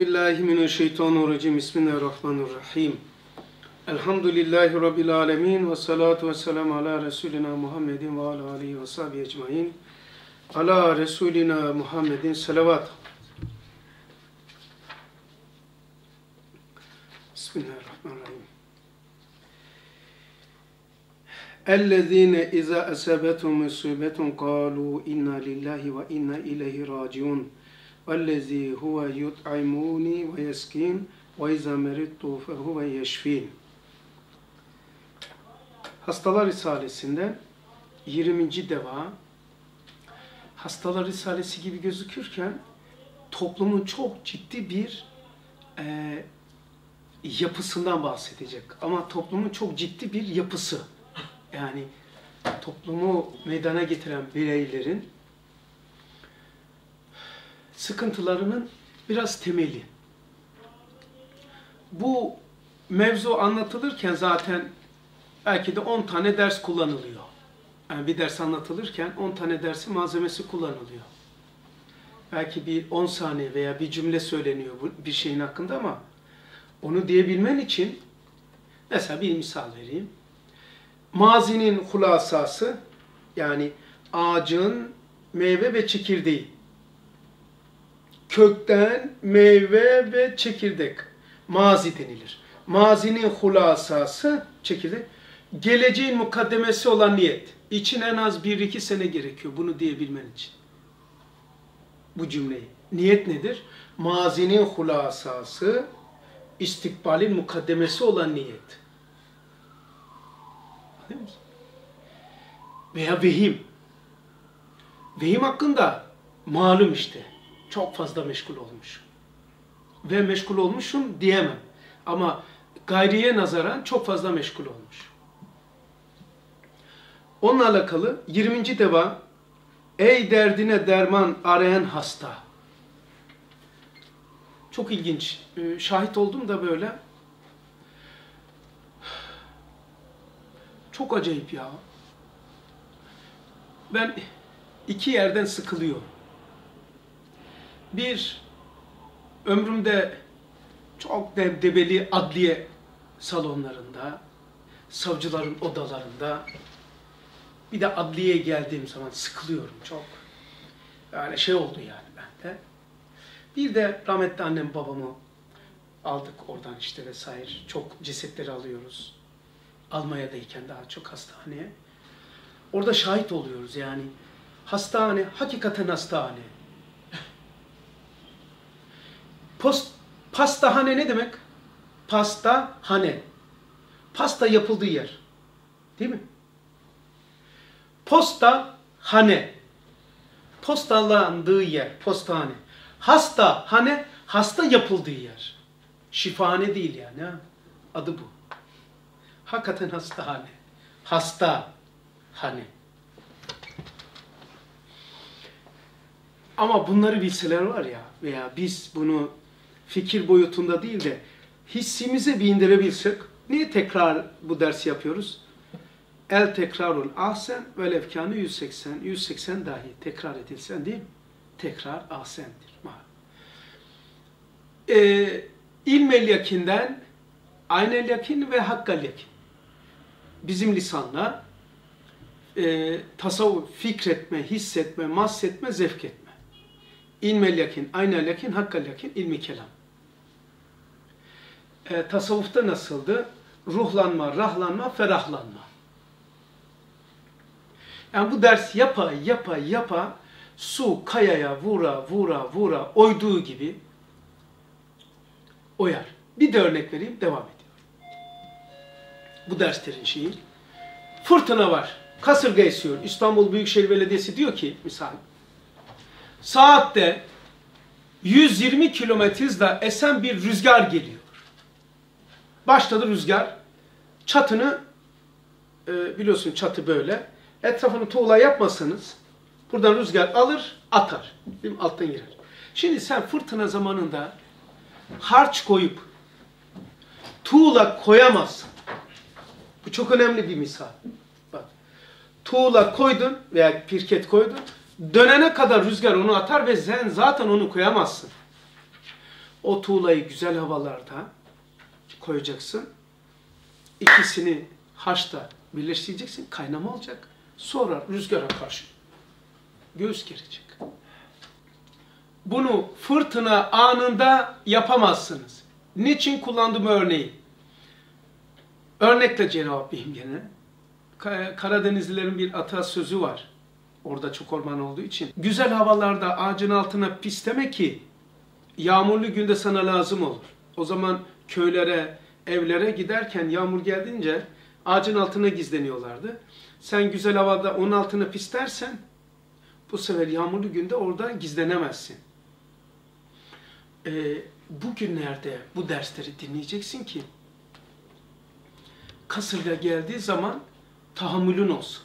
Bismillahirrahmanirrahim. Bismillahirrahmanirrahim. Elhamdülillahi Rabbil alemin ve salatu ve selamu ala Resulina Muhammedin ve ala aleyhi ve sahibi ecmain. Ala Resulina Muhammedin selavat. Bismillahirrahmanirrahim. اَلَّذ۪ينَ اِذَا أَسَبَتُمْ مُصِيبَةٌ قَالُوا اِنَّا لِلّٰهِ وَاِنَّا اِلَيْهِ رَاجِعُونَ وَالَّذ۪ي هُوَ يُطْعِمُونِي وَيَسْكِينَ وَاِذَا مَرِضْتُ فَهُوَ يَشْفِينَ. Hastalar Risalesi'nden 20. deva. Hastalar Risalesi gibi gözükürken toplumun çok ciddi bir yapısından bahsedecek. Ama toplumun çok ciddi bir yapısı. Yani toplumu meydana getiren bireylerin sıkıntılarının biraz temeli. Bu mevzu anlatılırken zaten belki de 10 tane ders kullanılıyor. Yani bir ders anlatılırken 10 tane dersin malzemesi kullanılıyor. Belki bir 10 saniye veya bir cümle söyleniyor bir şeyin hakkında ama onu diyebilmen için mesela bir misal vereyim. Mazinin hulasası, yani ağacın meyve ve çekirdeği. Kökten meyve ve çekirdek. Mazi denilir. Mazinin hulasası, çekirdek. Geleceğin mukaddemesi olan niyet. İçin en az 1-2 sene gerekiyor bunu diyebilmen için. Bu cümleyi. Niyet nedir? Mazinin hulasası, istikbalin mukaddemesi olan niyet. Değil mi? Veya vehim. Vehim hakkında malum işte. Çok fazla meşgul olmuşum. Ve meşgul olmuşum diyemem. Ama gayriye nazaran çok fazla meşgul olmuş. Onunla alakalı 20. deva. Ey derdine derman arayan hasta. Çok ilginç. Şahit oldum da böyle. Çok acayip ya. Ben iki yerden sıkılıyorum. Bir, ömrümde çok debdebeli adliye salonlarında, savcıların odalarında, bir de adliyeye geldiğim zaman sıkılıyorum çok. Yani şey oldu yani bende. Bir de rahmetli annem babamı aldık oradan işte vesaire. Çok cesetleri alıyoruz. Almanya'dayken daha çok hastaneye. Orada şahit oluyoruz yani. Hastane, hakikaten hastane. Pastahane ne demek? Pastahane. Pasta yapıldığı yer. Değil mi? Postahane. Postalandığı yer. Postahane. Hastahane, hasta yapıldığı yer. Şifahane değil yani. Ha? Adı bu. Hakikaten hastahane. Hastahane. Ama bunları bilseler var ya, veya biz bunu fikir boyutunda değil de hissimize bir indirebilsek, niye tekrar bu dersi yapıyoruz? El tekrarul ahsen ve lefkânı 180, 180 dahi tekrar edilsen değil mi? Tekrar ahsendir. İlmel yakinden aynel yakin ve hakkal yakin. Bizim lisanla tasavvuf, fikretme, hissetme, mahsetme, zevk etme. İlmel yakin, aynel yakin, hakkal yakin, ilmi kelam. Tasavvufta nasıldı? Ruhlanma, rahlanma, ferahlanma. Yani bu ders yapa su kayaya vura oyduğu gibi oyar. Bir de örnek vereyim, devam ediyor. Bu derslerin şeyi. Fırtına var. Kasırga esiyor. İstanbul Büyükşehir Belediyesi diyor ki misal saatte 120 kilometre hızla esen bir rüzgar geliyor. Başladı rüzgar. Çatını biliyorsun çatı böyle. Etrafını tuğla yapmasanız buradan rüzgar alır atar. Değil mi? Alttan girer. Şimdi sen fırtına zamanında harç koyup tuğla koyamazsın. Bu çok önemli bir misal. Bak. Tuğla koydun veya pirket koydun. Dönene kadar rüzgar onu atar ve sen zaten onu koyamazsın. O tuğlayı güzel havalarda koyacaksın. İkisini haşta birleştireceksin. Kaynama olacak. Sonra rüzgara karşı göğüs gelecek. Bunu fırtına anında yapamazsınız. Niçin kullandığım örneği? Örnekle cevap vereyim gene. Karadenizlilerin bir atasözü var. Orada çok orman olduğu için. Güzel havalarda ağacın altına pisleme ki yağmurlu günde sana lazım olur. O zaman köylere, evlere giderken yağmur geldiğince ağacın altına gizleniyorlardı. Sen güzel havada onun altına pislersen bu sefer yağmurlu günde orada gizlenemezsin. Bugünlerde bu dersleri dinleyeceksin ki kasırga geldiği zaman tahammülün olsun.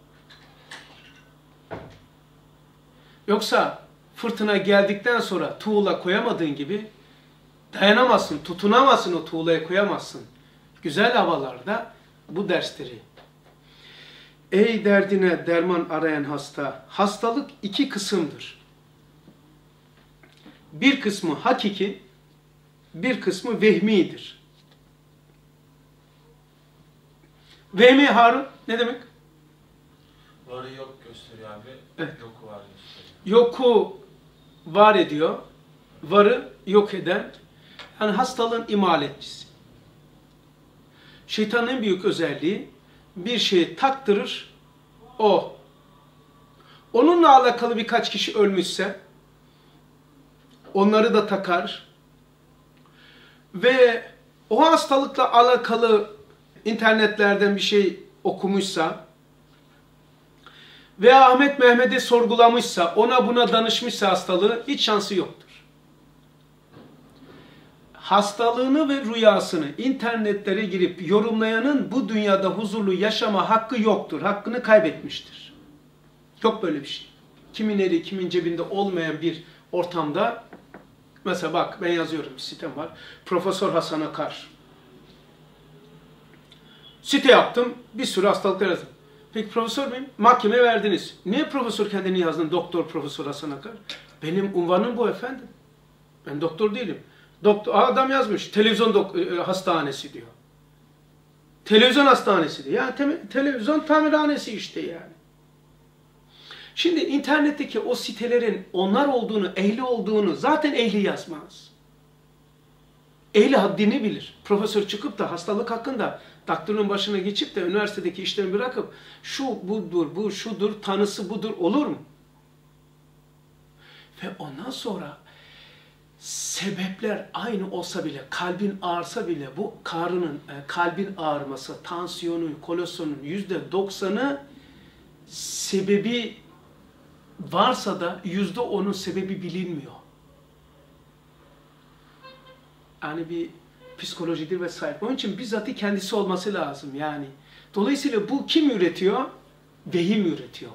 Yoksa fırtına geldikten sonra tuğla koyamadığın gibi dayanamazsın, tutunamazsın, o tuğlaya koyamazsın. Güzel havalarda bu dersleri. Ey derdine derman arayan hasta, hastalık iki kısımdır. Bir kısmı hakiki, bir kısmı vehmidir. Vehmi Harun ne demek? Varı yok gösteriyor abi. Evet. Yoku var gösteriyor. Yoku var ediyor, varı yok eden, yani hastalığın imaletçisi. Şeytanın en büyük özelliği bir şeyi taktırır, o. Onunla alakalı birkaç kişi ölmüşse onları da takar ve o hastalıkla alakalı internetlerden bir şey okumuşsa veya Ahmet Mehmet'i sorgulamışsa, ona buna danışmışsa hastalığı hiç şansı yoktur. Hastalığını ve rüyasını internetlere girip yorumlayanın bu dünyada huzurlu yaşama hakkı yoktur. Hakkını kaybetmiştir. Yok böyle bir şey. Kimin eli, kimin cebinde olmayan bir ortamda, mesela bak ben yazıyorum, bir sitem var. Profesör Hasan Akar. Site yaptım, bir sürü hastalıklar yazdım. Peki profesör muyum? Mahkemeye verdiniz. Niye profesör kendini yazdın? Doktor Profesör Hasan Akar. Benim unvanım bu efendim. Ben doktor değilim. Adam yazmış, televizyon hastanesi diyor. Televizyon hastanesi diyor. Yani televizyon tamirhanesi işte yani. Şimdi internetteki o sitelerin onlar olduğunu, ehli olduğunu zaten ehli yazmaz. Ehli haddini bilir. Profesör çıkıp da hastalık hakkında doktorun başına geçip de üniversitedeki işlerini bırakıp şu budur, bu şudur, tanısı budur olur mu? Ve ondan sonra sebepler aynı olsa bile, kalbin ağrısa bile bu kalbin ağrıması, tansiyonu, kolesterolün %90'ı sebebi varsa da %10'un sebebi bilinmiyor. Yani bir psikolojidir vesaire. Onun için bizzatı kendisi olması lazım yani. Dolayısıyla bu kim üretiyor? Vehim üretiyor.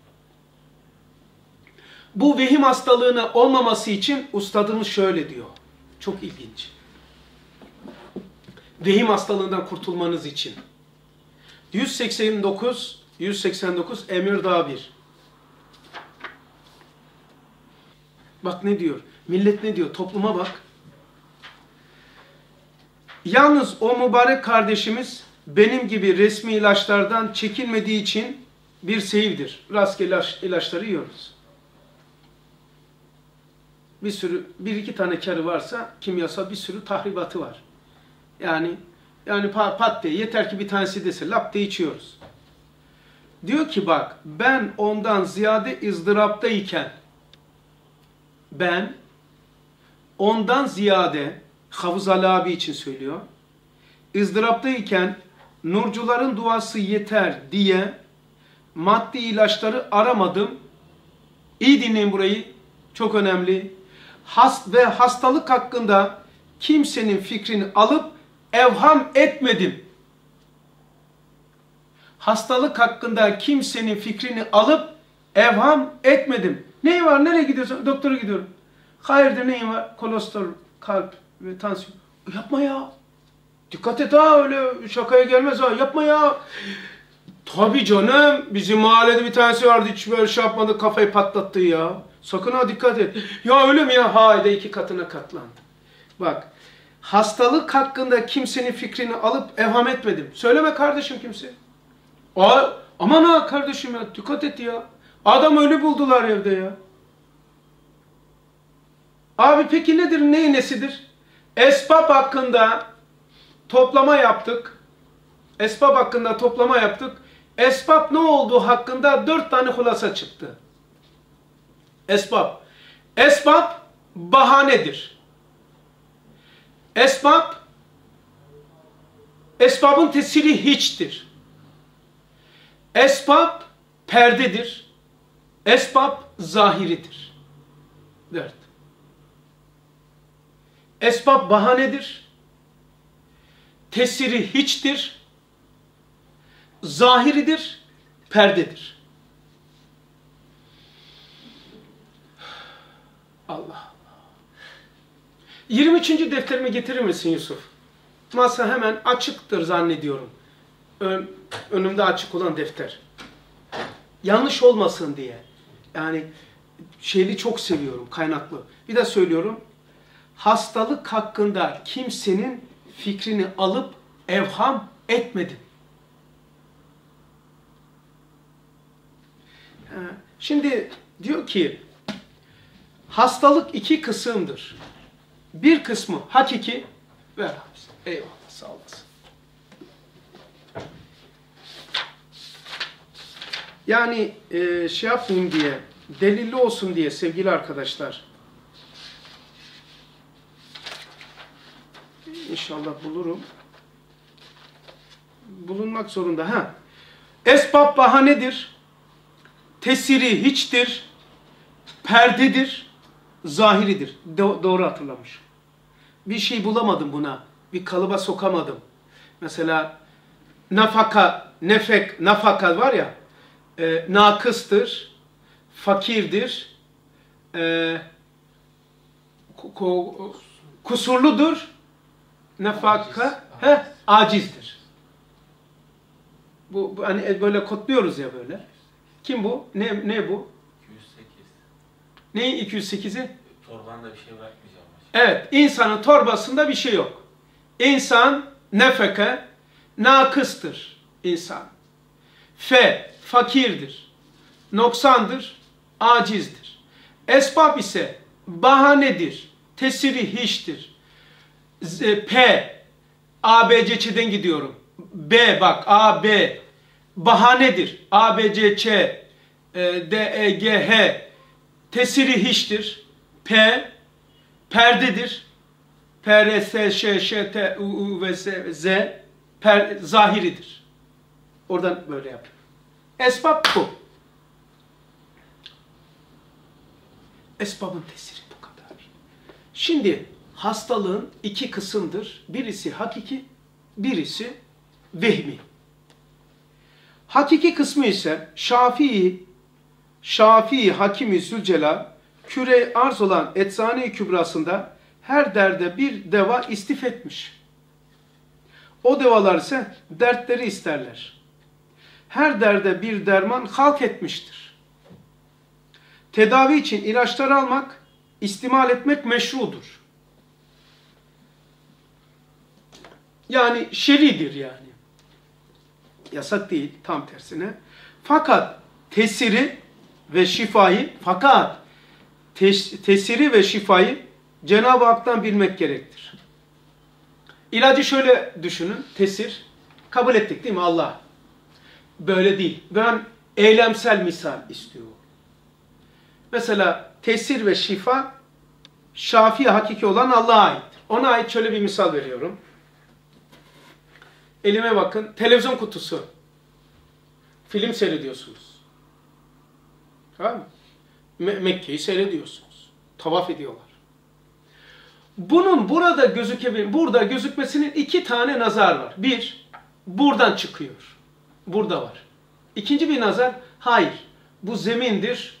Bu vehim hastalığına olmaması için ustadımız şöyle diyor. Çok ilginç. Vehim hastalığından kurtulmanız için. 189 Emirdağ 1. Bak ne diyor? Millet ne diyor? Topluma bak. Yalnız o mübarek kardeşimiz benim gibi resmi ilaçlardan çekinmediği için bir seyirdir. Rastgele ilaçları yiyoruz. Bir iki tane karı varsa kimyasal bir sürü tahribatı var. Yani pat diye yeter ki bir tanesi dese lap diye içiyoruz. Diyor ki bak ben ondan ziyade ızdıraptayken Havuz Ali abi için söylüyor. ızdıraptayken nurcuların duası yeter diye maddi ilaçları aramadım. İyi dinleyin burayı. Çok önemli. Ve hastalık hakkında kimsenin fikrini alıp evham etmedim. Hastalık hakkında kimsenin fikrini alıp evham etmedim. Neyi var? Nereye gidiyorsun? Doktora gidiyorum. Hayırdır neyin var? Kolesterol, kalp ve tansiyon. Yapma ya. Dikkat et ha, öyle şakaya gelmez ha. Yapma ya. Tabii canım. Bizim mahallede bir tanesi vardı. Hiç böyle şey yapmadı. Kafayı patlattı ya. Sakın ha dikkat et. Ya öyle mi ya? Haydi 2 katına katlandı. Bak, hastalık hakkında kimsenin fikrini alıp evham etmedim. Söyleme kardeşim kimse. Aman ha kardeşim ya, dikkat et ya. Adam ölü buldular evde ya. Abi peki nedir, neyin nesidir? Esbab hakkında toplama yaptık. Esbab hakkında toplama yaptık. Esbab ne olduğu hakkında 4 tane hulasa çıktı. Esbab. Esbab bahanedir. Esbabın tesiri hiçtir. Esbab perdedir. Esbab zahiridir. 4. Esbab bahanedir. Tesiri hiçtir. Zahiridir. Perdedir. Allah Allah. 23. defterimi getirir misin Yusuf? Masa hemen açıktır zannediyorum. Önümde açık olan defter. Yanlış olmasın diye. Yani şeyli çok seviyorum, kaynaklı. Bir de söylüyorum. Hastalık hakkında kimsenin fikrini alıp evham etmedim. Şimdi diyor ki hastalık 2 kısımdır. Bir kısmı hakiki, ver abi. Eyvallah, sağ olasın. Yani şey yapmayayım diye, delilli olsun diye sevgili arkadaşlar. İnşallah bulurum. Bulunmak zorunda. Esbab bahanedir. Tesiri hiçtir. Perdedir. Zahiridir. Doğru hatırlamış. Bir şey bulamadım buna. Bir kalıba sokamadım. Mesela nafaka, nafaka var ya, nakıstır, fakirdir, kusurludur, nafaka, acizdir. Bu hani böyle kodluyoruz ya böyle. Kim bu? Ne bu? 208. Neyin 208'i? Torbanda bir şey bırakmayacağım. Evet, insanın torbasında bir şey yok. İnsan nefeke, nakıstır insan. Fakirdir. Noksandır, acizdir. Esbab ise bahanedir, tesiri hiçtir. A, B, C, Ç'den gidiyorum. B bak, A, B, bahanedir. A, B, C, Ç, D, E, G, H, tesiri hiçtir. Perdedir. P, R, S, Ş, T, U, ve Z, zahiridir. Oradan böyle yap. Esbab bu. Esbabın tesiri bu kadar. Şimdi hastalığın 2 kısımdır. Birisi hakiki, birisi vehmi. Hakiki kısmı ise Şafii Hakimi Zülcelal küre arz olan Eczane-i Kübrası'nda her derde bir deva istif etmiş. O devalar ise dertleri isterler. Her derde bir derman halk etmiştir. Tedavi için ilaçlar almak, istimal etmek meşrudur. Yani şer'idir yani. Yasak değil, tam tersine. Fakat tesiri ve şifayı Cenab-ı Hak'tan bilmek gerektir. İlacı şöyle düşünün, tesir. Kabul ettik değil mi Allah? Böyle değil. Ben eylemsel misal istiyorum. Mesela tesir ve şifa Şafii hakiki olan Allah'a aittir. Ona ait şöyle bir misal veriyorum. Elime bakın. Televizyon kutusu. Film seyrediyorsunuz. Tamam mı? Mekke'yi seyrediyorsunuz. Tavaf ediyorlar. Bunun burada gözükmesinin 2 tane nazar var. Bir, buradan çıkıyor. Burada var. İkinci bir nazar, hayır. Bu zemindir.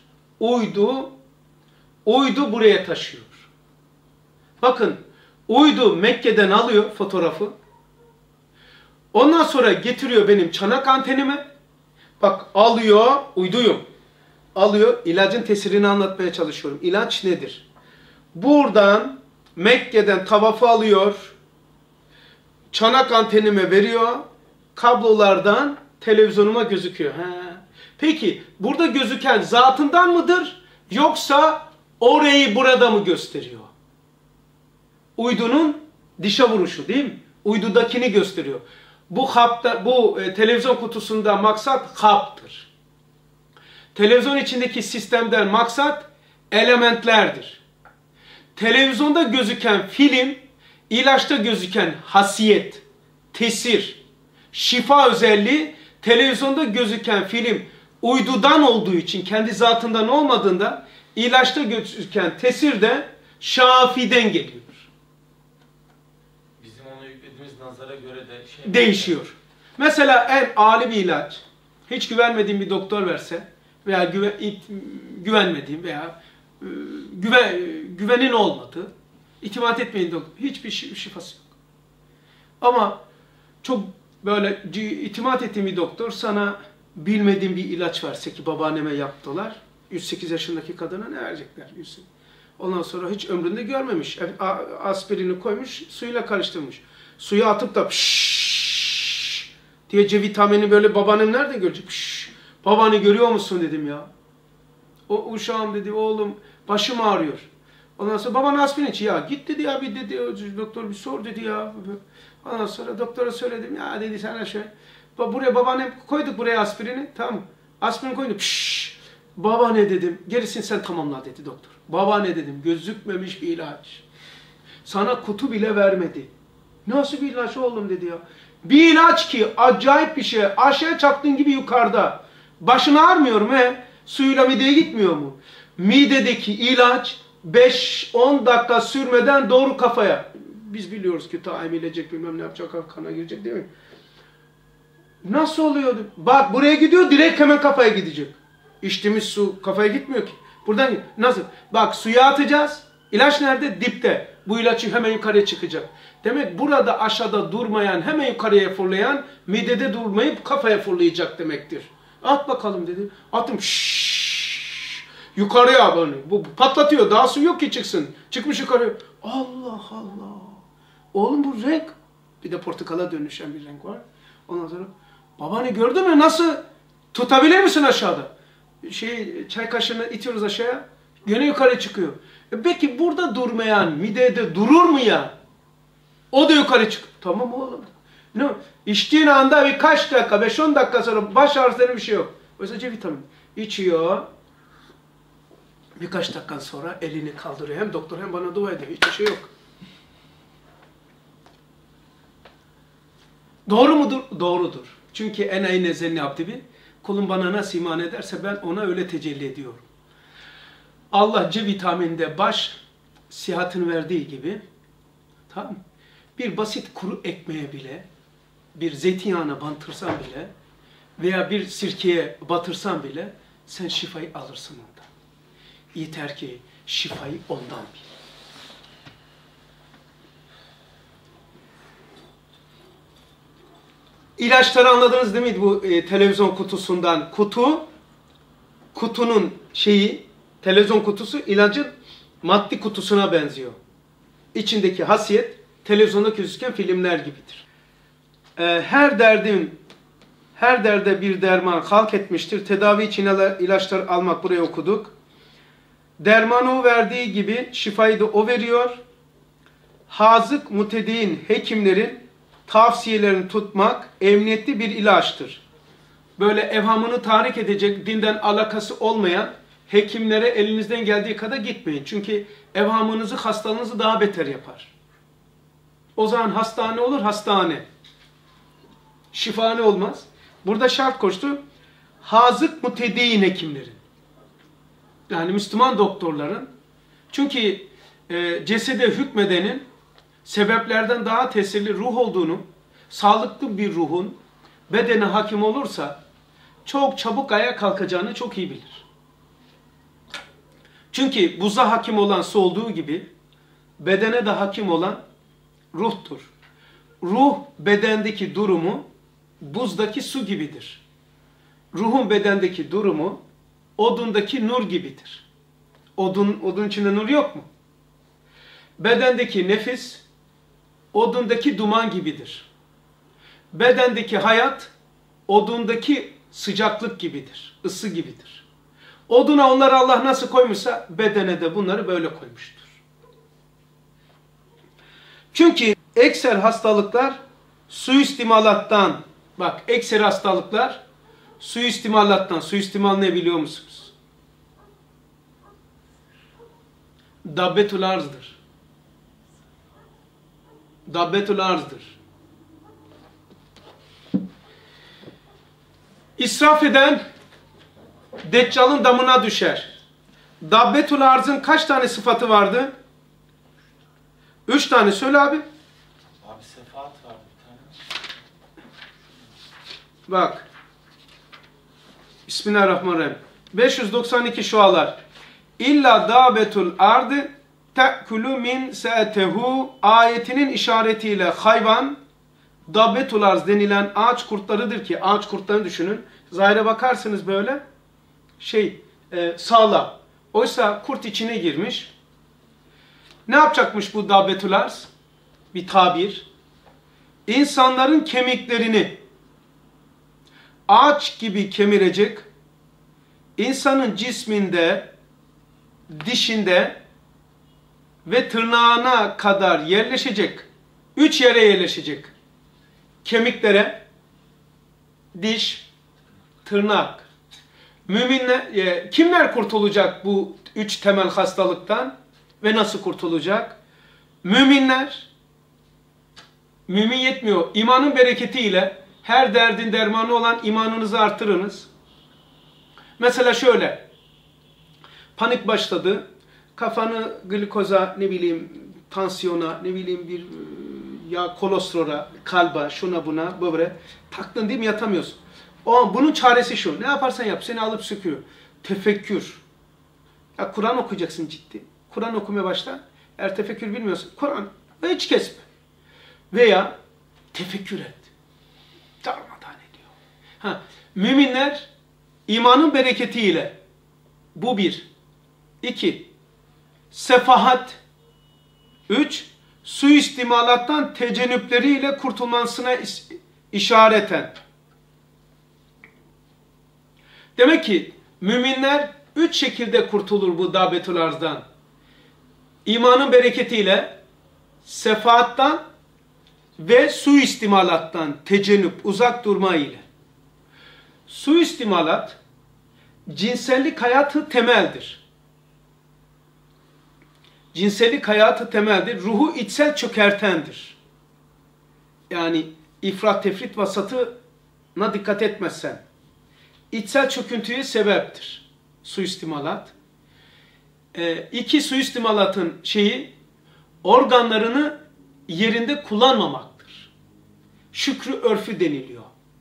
Uydu buraya taşıyor. Bakın, uydu Mekke'den alıyor fotoğrafı. Ondan sonra getiriyor benim çanak antenime. Bak alıyor, uyduyum. Alıyor, ilacın tesirini anlatmaya çalışıyorum. İlaç nedir? Buradan Mekke'den tavafı alıyor, çanak antenime veriyor, kablolardan televizyonuma gözüküyor. Peki burada gözüken zatından mıdır yoksa orayı burada mı gösteriyor? Uydunun dişe vuruşu değil mi? Uydudakini gösteriyor. Bu televizyon kutusunda maksat haptır. Televizyon içindeki sistemden maksat elementlerdir. Televizyonda gözüken film, ilaçta gözüken hasiyet, tesir, şifa özelliği, televizyonda gözüken film uydudan olduğu için, kendi zatından olmadığında, ilaçta gözüken tesir de şafiden geliyor. Bizim ona yüklediğimiz nazara göre de şey Değişiyor. Mesela en âli bir ilaç, hiç güvenmediğim bir doktor verse veya güvenmediğim veya güvenin olmadığı, itimat etmeyin doktor, hiçbir şifası yok. Ama çok böyle itimat ettiğim bir doktor sana bilmediğim bir ilaç verse, ki babaanneme yaptılar, 108 yaşındaki kadına ne verecekler? Ondan sonra hiç ömründe görmemiş. Aspirini koymuş, suyla karıştırmış. Suyu atıp da pşşş diye C vitamini böyle babaannem nerede görecek? Pşşş. Babaanne görüyor musun dedim ya. O uşağım dedi, oğlum başım ağrıyor. Ondan sonra baban aspirin iç. Ya git dedi ya, bir dedi doktor bir sor dedi ya. Ondan sonra doktora söyledim ya, dedi sana şey. Buraya babaannem koyduk buraya aspirini, tamam. Aspirin koyduk. Pşşş. Babaanne dedim, gerisini sen tamamla dedi doktor. Babaanne dedim, gözükmemiş bir ilaç. Sana kutu bile vermedi. Nasıl bir ilaç oğlum dedi ya. Bir ilaç ki acayip bir şey. Aşağıya çaktığın gibi yukarıda. Başın ağrmıyor mu he? Suyuyla mideye gitmiyor mu? Midedeki ilaç 5-10 dakika sürmeden doğru kafaya. Biz biliyoruz ki ta emilecek, bilmem ne yapacak, kana girecek değil mi? Nasıl oluyordu? Bak buraya gidiyor, direkt hemen kafaya gidecek. İçtiğimiz su kafaya gitmiyor ki. Buradan nasıl? Bak suya atacağız. İlaç nerede? Dipte. Bu ilaç hemen yukarıya çıkacak. Demek burada aşağıda durmayan, hemen yukarıya fırlayan, midede durmayıp kafaya fırlayacak demektir. At bakalım dedi. Attım. Şşş. Yukarıya böyle. Bu patlatıyor. Daha su yok ki çıksın. Çıkmış yukarıya. Allah Allah. Oğlum bu renk. Bir de portakala dönüşen bir renk var. Ondan sonra babaanne gördün mü nasıl? Tutabilir misin aşağıda? Çay kaşığını itiyoruz aşağıya. Yine yukarı çıkıyor. Peki burada durmayan midede durur mu ya? O da yukarı çık. Tamam oğlum. Ne? İçtiğin anda birkaç dakika, 5-10 dakika sonra baş ağrısının bir şey yok. Oysa C vitamini. İçiyor. Birkaç dakika sonra elini kaldırıyor. Hem doktor hem bana dua ediyor. Hiçbir şey yok. Doğru mudur? Doğrudur. Çünkü enayi nezelini abdibi. Kulum bana nasıl iman ederse ben ona öyle tecelli ediyorum. Allah C vitamininde baş sihatını verdiği gibi, tamam, bir basit kuru ekmeğe bile, bir zeytinyağına bantırsan bile veya bir sirkeye batırsan bile sen şifayı alırsın ondan. Yeter ki şifayı ondan bil. İlaçları anladınız değil mi bu televizyon kutusundan? Kutunun televizyon kutusu ilacın maddi kutusuna benziyor. İçindeki hasiyet televizyonda gözüken filmler gibidir. Her derde bir derman halk etmiştir. Tedavi için ilaçlar almak, buraya okuduk. Dermanı o verdiği gibi şifayı da o veriyor. Hazık mutedin hekimlerin tavsiyelerini tutmak emniyetli bir ilaçtır. Böyle evhamını tahrik edecek, dinden alakası olmayan hekimlere elinizden geldiği kadar gitmeyin. Çünkü evhamınızı, hastalığınızı daha beter yapar. O zaman hastane olur, hastane. Şifane olmaz. Burada şart koştu. Hazık mutedin hekimlerin. Yani Müslüman doktorların. Çünkü cesede hükmedenin sebeplerden daha tesirli ruh olduğunu, sağlıklı bir ruhun bedene hakim olursa çok çabuk ayağa kalkacağını çok iyi bilir. Çünkü buza hakim olan su olduğu gibi bedene de hakim olan ruhtur. Ruh bedendeki durumu buzdaki su gibidir. Ruhun bedendeki durumu odundaki nur gibidir. Odun içinde nur yok mu? Bedendeki nefis, odundaki duman gibidir. Bedendeki hayat, odundaki sıcaklık gibidir, ısı gibidir. Oduna onları Allah nasıl koymuşsa, bedene de bunları böyle koymuştur. Çünkü ekser hastalıklar suistimalattan, bak ekser hastalıklar suistimalattan, suistimal ne biliyor musunuz? Dabbetul arzdır. Dabbetul arzdır. İsraf eden Deccal'ın damına düşer. Dabbetul arzın kaç tane sıfatı vardı? 3 tane. Söyle abi. Abi sefaat vardı bir tane. Bak. Bismillahirrahmanirrahim. 592 şualar. İlla dabetul ardı te'kulu min se'tehu ayetinin işaretiyle hayvan dabbetul arz denilen ağaç kurtlarıdır ki, ağaç kurtlarını düşünün. Zahire bakarsınız böyle sağlam. Oysa kurt içine girmiş. Ne yapacakmış bu dabbetul arz? Bir tabir. İnsanların kemiklerini ağaç gibi kemirecek, insanın cisminde, dişinde ve tırnağına kadar yerleşecek, 3 yere yerleşecek. Kemiklere, diş, tırnak. Müminler, kimler kurtulacak bu 3 temel hastalıktan ve nasıl kurtulacak? Müminler, mümin yetmiyor. İmanın bereketiyle her derdin dermanı olan imanınızı artırınız. Mesela şöyle, panik başladı, kafanı glikoza, ne bileyim tansiyona, ne bileyim bir ya kolestrola, kalba, şuna buna böyle taktın değil mi, yatamıyorsun. Bunun çaresi şu, ne yaparsan yap seni alıp söküyor. Tefekkür. Ya Kur'an okuyacaksın ciddi. Kur'an okumaya başla. Eğer tefekkür bilmiyorsan Kur'an hiç kesme. Veya tefekkür et. Darmadağın ediyor. Müminler imanın bereketiyle bu 1. 2. Sefahat. 3. Suistimalattan tecennüpleriyle kurtulmasına işareten. Demek ki müminler 3 şekilde kurtulur bu dabbetul arzdan. İmanın bereketiyle, sefaattan ve suistimalattan, tecennüp, uzak durma ile. Suistimalat, cinsellik hayatı temeldir. Cinsellik hayatı temeldir. Ruhu içsel çökertendir. Yani ifrat, tefrit vasatına dikkat etmezsen. İçsel çöküntüye sebeptir. Suistimalat. 2 suistimalatın organlarını yerinde kullanmamaktır. Şükrü örfü deniliyor.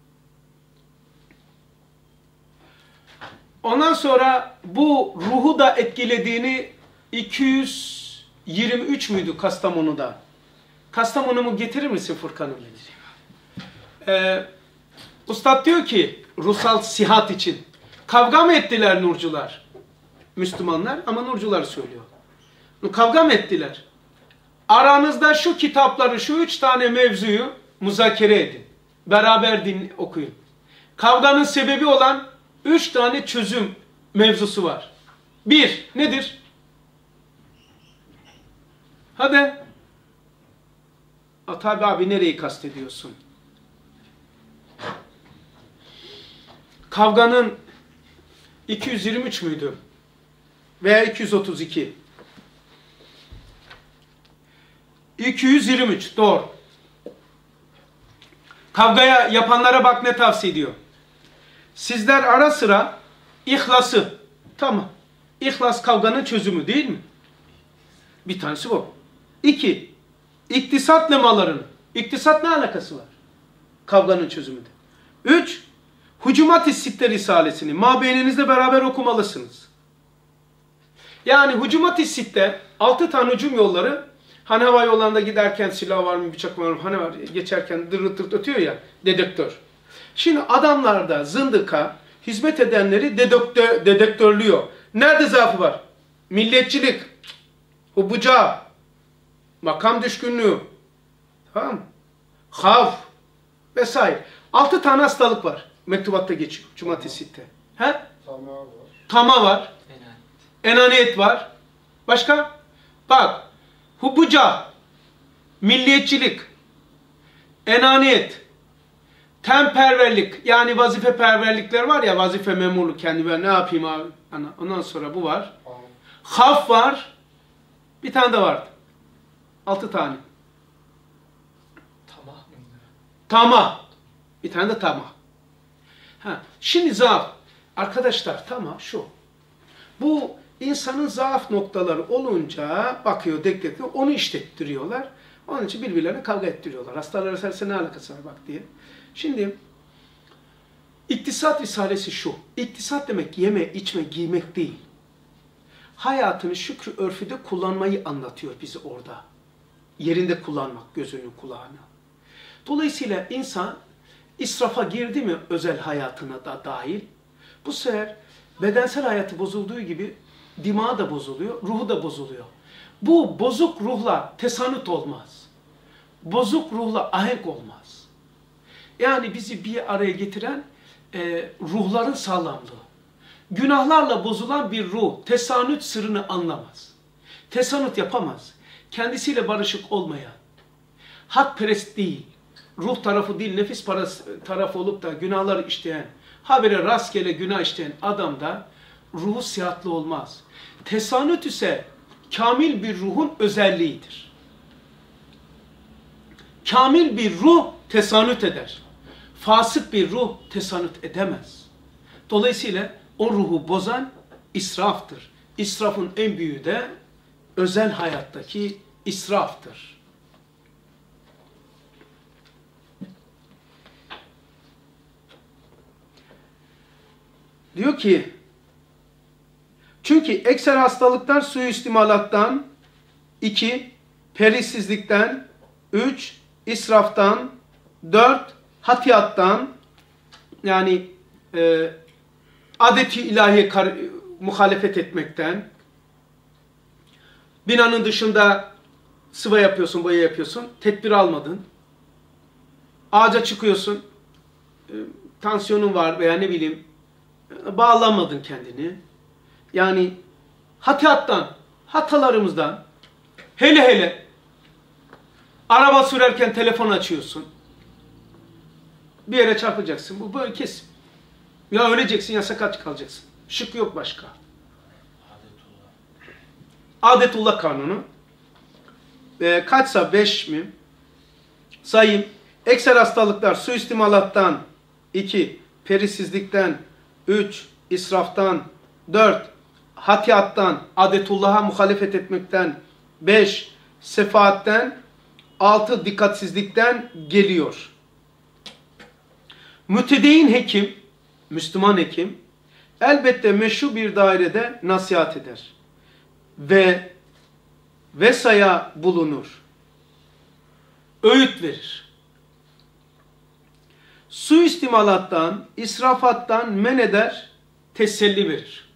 Ondan sonra bu ruhu da etkilediğini 223 müydü Kastamonu'da? Kastamonu'mu getirir misin Furkan'ım? Ustad diyor ki ruhsal sihat için kavga mı ettiler nurcular? Müslümanlar ama nurcular söylüyor. Kavga mı ettiler? Aranızda şu kitapları, şu 3 tane mevzuyu muzakere edin. Beraber okuyun. Kavganın sebebi olan 3 tane çözüm mevzusu var. 1. Nedir? Hadi. Tabi abi nereyi kastediyorsun? Kavganın 223 müydü? Veya 232. 223 doğru. Kavgaya yapanlara bak ne tavsiye ediyor. Sizler ara sıra ihlası. Tamam. İhlas kavganın çözümü değil mi? Bir tanesi bu. 2. İktisat lemalarını. İktisat ne alakası var? Kavganın çözümünde. 3. Hucumat-i Sitte Risalesini mabeyninizle beraber okumalısınız. Yani Hucumat-i Sitte 6 tane hücum yolları, hani hava yollarında giderken silah var mı, bıçak var mı, hani var, geçerken dırırt dırırt ötüyor ya, dedektör. Şimdi adamlarda zındıka hizmet edenleri dedektörlüyor. Nerede zaafı var? Milletçilik, hubuca, makam düşkünlüğü, tamam mı? Havf vesaire. 6 tane hastalık var. Mektubatta geçiyor. Cumartesi'de. He? Tama var. Enaniyet var. Başka? Bak. Hubbuca. Milliyetçilik. Enaniyet. Temperverlik. Yani vazifeperverlikler var ya. Vazife memurluk. Kendi ben ne yapayım abi? Ondan sonra bu var. Haf var. Bir tane de vardı. 6 tane. Tamah mıydı? Tamah. Bir tane de tamah. Ha, şimdi zaaf. Arkadaşlar tamah şu. Bu insanın zaaf noktaları olunca bakıyor dekliyor, onu işlettiriyorlar. Onun için birbirlerine kavga ettiriyorlar. Hastalar arasında ne alakası var bak diye. Şimdi iktisat risalesi şu. İktisat demek yeme, içme, giymek değil. Hayatını şükrü örfüde kullanmayı anlatıyor bizi orada. Yerinde kullanmak, gözünü, kulağını. Dolayısıyla insan israfa girdi mi özel hayatına da dahil, bu sefer bedensel hayatı bozulduğu gibi dimağı da bozuluyor, ruhu da bozuluyor. Bu bozuk ruhla tesanüt olmaz. Bozuk ruhla ahenk olmaz. Yani bizi bir araya getiren ruhların sağlamlığı. Günahlarla bozulan bir ruh tesanüt sırrını anlamaz. Tesanüt yapamaz. Kendisiyle barışık olmayan, hakperest değil, ruh tarafı değil, nefis tarafı olup da günahları işleyen, habire rastgele günah işleyen adam da ruhu sıhhatli olmaz. Tesanüt ise kamil bir ruhun özelliğidir. Kamil bir ruh tesanüt eder. Fasık bir ruh tesanüt edemez. Dolayısıyla o ruhu bozan israftır. İsrafın en büyüğü de özel hayattaki israftır. Diyor ki, çünkü ekser hastalıklar suistimalattan, 2, perisizlikten, 3, israftan, 4, hatiyattan, yani adeti ilahiye muhalefet etmekten, binanın dışında sıva yapıyorsun, boya yapıyorsun, tedbir almadın, ağaca çıkıyorsun, tansiyonun var veya ne bileyim, bağlamadın kendini. Yani hatiyattan, hatalarımızdan, hele hele araba sürerken telefon açıyorsun. Bir yere çarpacaksın. Bu böyle kesin. Ya öleceksin ya sakat kalacaksın. Şık yok başka. Adetullah kanunu. Kaçsa 5 mi? Sayayım. Ekser hastalıklar suistimalattan, 2, perisizlikten, 3, israftan, 4, hatiyattan, adetullah'a muhalefet etmekten, 5, sefaatten, 6, dikkatsizlikten geliyor. Mütedeyin hekim, Müslüman hekim, elbette meşru bir dairede nasihat eder. Ve vesaya bulunur. Öğüt verir. Suistimalattan, israfattan men eder, teselli verir.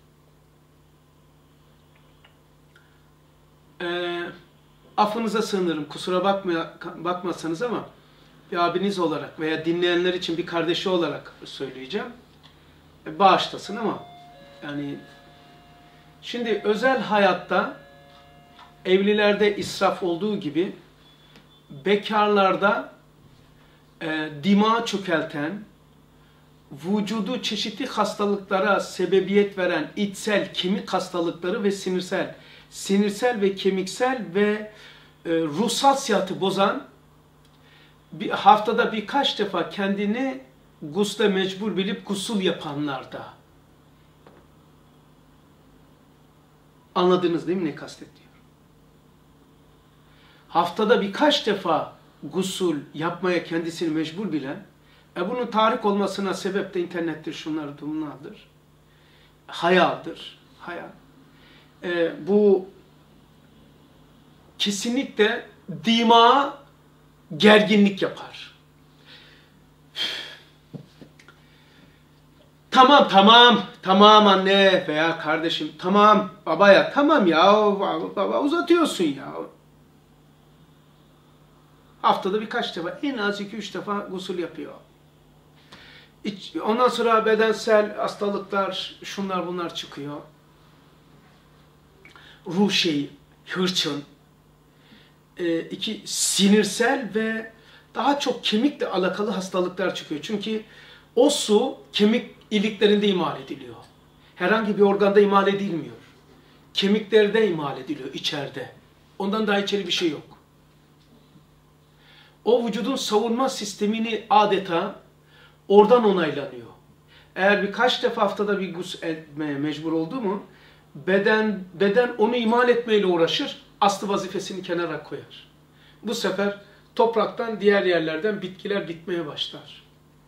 Affınıza sığınırım, kusura bakmazsanız ama bir abiniz olarak veya dinleyenler için bir kardeşi olarak söyleyeceğim. Bağışlasın ama yani şimdi özel hayatta evlilerde israf olduğu gibi bekarlarda dimağı çökelten, vücudu çeşitli hastalıklara sebebiyet veren içsel kemik hastalıkları ve sinirsel ve kemiksel ve ruhsal sıhhati bozan, haftada birkaç defa kendini gusle mecbur bilip gusül yapanlarda. Anladınız değil mi ne kastettiğimi? Haftada birkaç defa gusül yapmaya kendisini mecbur bilen, bunun tahrik olmasına sebep de internettir, şunlar bunlardır. Hayaldir. Hayal. Bu kesinlikle dimağa gerginlik yapar. Tamam anne veya kardeşim, tamam babaya, tamam ya baba uzatıyorsun ya. Haftada birkaç defa, en az 2-3 defa gusül yapıyor. Ondan sonra bedensel hastalıklar, şunlar bunlar çıkıyor. Ruh şeyi, hırçın. Sinirsel ve daha çok kemikle alakalı hastalıklar çıkıyor. Çünkü o su kemik iliklerinde imal ediliyor. Herhangi bir organda imal edilmiyor. Kemiklerde imal ediliyor, içeride. Ondan daha içeri bir şey yok. O vücudun savunma sistemini adeta oradan onaylanıyor. Eğer birkaç defa haftada bir gusül etmeye mecbur oldu mu, beden onu imal etmeyle uğraşır, aslı vazifesini kenara koyar. Bu sefer topraktan, diğer yerlerden bitkiler bitmeye başlar.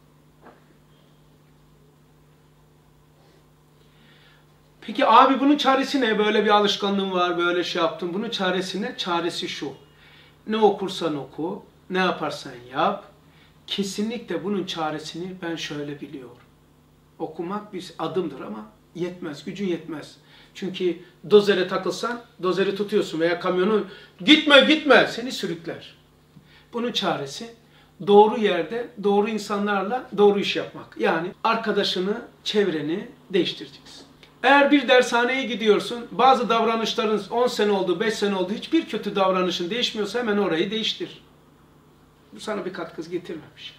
Peki abi bunun çaresi ne? Böyle bir alışkanlığım var, böyle şey yaptım. Bunun çaresi ne? Çaresi şu. Ne okursan oku, ne yaparsan yap. Kesinlikle bunun çaresini ben şöyle biliyorum. Okumak bir adımdır ama yetmez, gücün yetmez. Çünkü dozere takılsan, dozeri tutuyorsun veya kamyonu gitme seni sürükler. Bunun çaresi doğru yerde, doğru insanlarla doğru iş yapmak. Yani arkadaşını, çevreni değiştireceksin. Eğer bir dershaneye gidiyorsun, bazı davranışların 10 sene oldu, 5 sene oldu, hiçbir kötü davranışın değişmiyorsa hemen orayı değiştir. Bu sana bir katkı getirmemiş.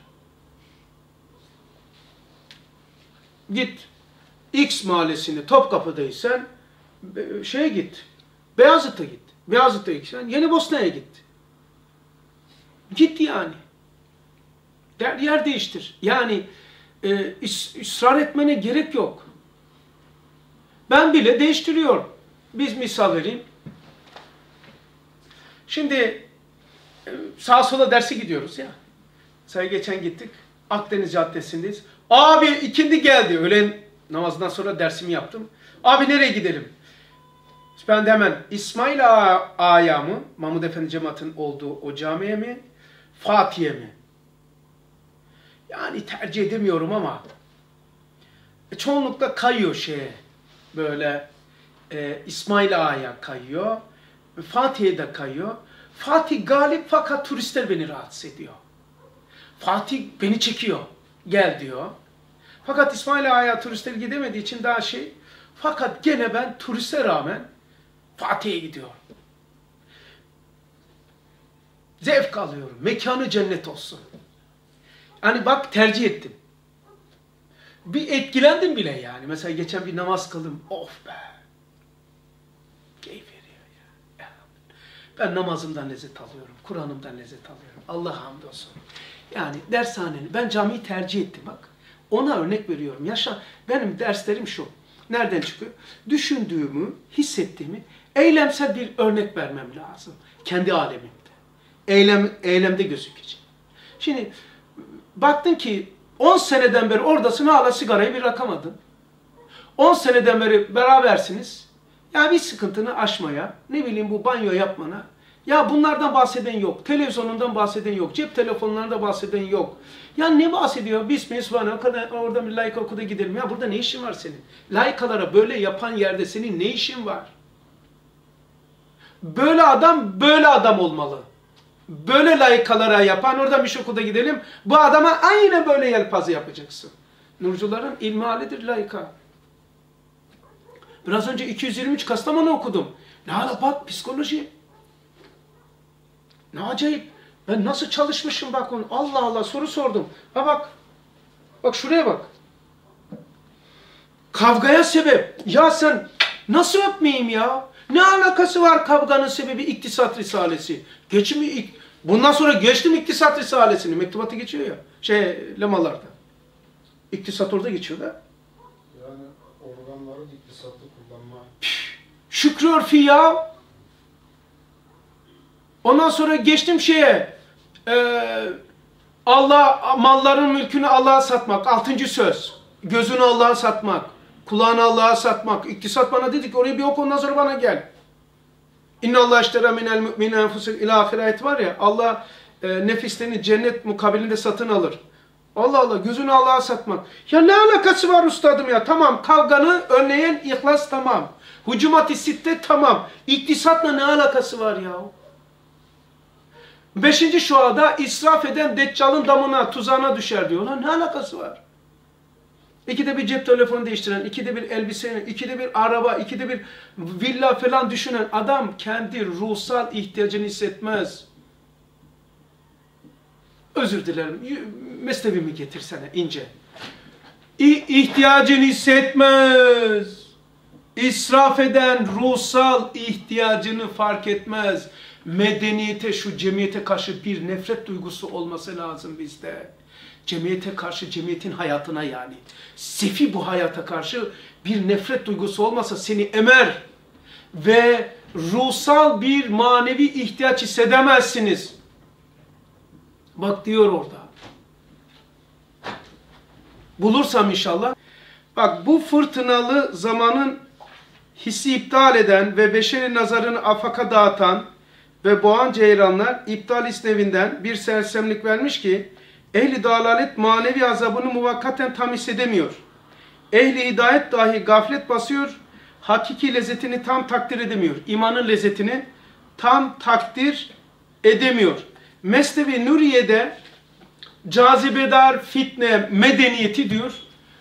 Git, X mahallesinde Topkapı'daysan şeye git, Beyazıt'a git. Beyazıt'a gitsen Yenibosna'ya git. Git yani. Yer değiştir. Yani ısrar etmene gerek yok. Ben bile değiştiriyorum. Biz misal vereyim. Şimdi sağa sola derse gidiyoruz ya. Mesela geçen gittik. Akdeniz Caddesi'ndeyiz. Abi ikindi geldi. Öğlen namazından sonra dersimi yaptım. Abi nereye gidelim? Ben de hemen İsmail Ağa'ya mı? Mahmud Efendi cemaatin olduğu o camiye mi? Fatih'e mi? Yani tercih edemiyorum ama çoğunlukla kayıyor şeye. Böyle İsmail Ağa'ya kayıyor. Fatih'e de kayıyor. Fatih galip fakat turistler beni rahatsız ediyor. Fatih beni çekiyor. Gel diyor. Fakat İsmail Ağa'ya turistler gidemediği için daha şey. Fakat gene ben turiste rağmen Fatih'e gidiyorum. Zevk alıyorum. Mekanı cennet olsun. Hani bak tercih ettim. Bir etkilendim bile yani. Mesela geçen bir namaz kıldım. Of be. Keyif veriyor ya. Ben namazımdan lezzet alıyorum. Kur'an'ımdan lezzet alıyorum. Allah'a hamdolsun. Yani dershaneni, ben camiyi tercih ettim bak. Ona örnek veriyorum. Benim derslerim şu. Nereden çıkıyor? Düşündüğümü, hissettiğimi eylemsel bir örnek vermem lazım. Kendi alemimde. Eylemde gözükecek. Şimdi baktın ki 10 seneden beri oradasın, hala sigarayı bir bırakamadın. 10 seneden beri berabersiniz. Ya bir sıkıntını aşmaya, ne bileyim bu banyo yapmana. Ya bunlardan bahseden yok. Televizyonundan bahseden yok. Cep telefonlarında bahseden yok. Ya ne bahsediyor? Bismillah, orada bir laika okuda gidelim. Ya burada ne işin var senin? Laikalara böyle yapan yerde senin ne işin var? Böyle adam olmalı. Böyle laikalara yapan, oradan bir okuda gidelim. Bu adama aynen böyle yelpaze yapacaksın. Nurcuların ilmihalidir laika. Biraz önce 223 Kastamonu okudum. Ne hala bak psikoloji. Ne acayip. Ben nasıl çalışmışım bak onu. Allah Allah soru sordum. Ha bak. Bak şuraya bak. Kavgaya sebep. Ya sen nasıl öpmeyeyim ya? Ne alakası var kavganın sebebi İktisat Risalesi? Bundan sonra geçtim İktisat Risalesini. Mektubatı geçiyor ya. Lemalarda. İktisat orada geçiyor da. Yani organları iktisatlı kullanma. Şükrü örfü ya. Ondan sonra geçtim Allah malların mülkünü Allah'a satmak. 6. söz. Gözünü Allah'a satmak. Kulağını Allah'a satmak. İktisat bana dedi ki orayı bir oku ondan sonra bana gel. İnna Allah iştera minel mu'minin enfusihim ila ahireti var ya. Allah nefislerini cennet mukabilinde satın alır. Allah Allah gözünü Allah'a satmak. Ya ne alakası var üstadım ya? Tamam kavganı önleyen ihlas tamam. Hucumat-ı sitte tamam. İktisatla ne alakası var ya? Beşinci şuada israf eden Deccal'ın damına, tuzağına düşer diyorlar. Ne alakası var? İkide bir cep telefonu değiştiren, ikide bir elbise, ikide bir araba, ikide bir villa falan düşünen adam kendi ruhsal ihtiyacını hissetmez. Özür dilerim. Mesnevimi getirsene ince. İhtiyacını hissetmez. İsraf eden ruhsal ihtiyacını fark etmez. Medeniyete, şu cemiyete karşı bir nefret duygusu olması lazım bizde. Cemiyete karşı, cemiyetin hayatına yani. Sefi bu hayata karşı bir nefret duygusu olmasa seni emer ve ruhsal bir manevi ihtiyaç hissedemezsiniz. Bak diyor orada. Bulursam inşallah. Bak bu fırtınalı zamanın hissi iptal eden ve beşeri nazarını afaka dağıtan ve boğan ceyranlar iptal isnevinden bir sersemlik vermiş ki ehli dalalet manevi azabını muvakkaten tam hissedemiyor. Ehli hidayet dahi gaflet basıyor, hakiki lezzetini tam takdir edemiyor. İmanın lezzetini tam takdir edemiyor. Mesnevi Nuriye'de cazibedar fitne medeniyeti diyor,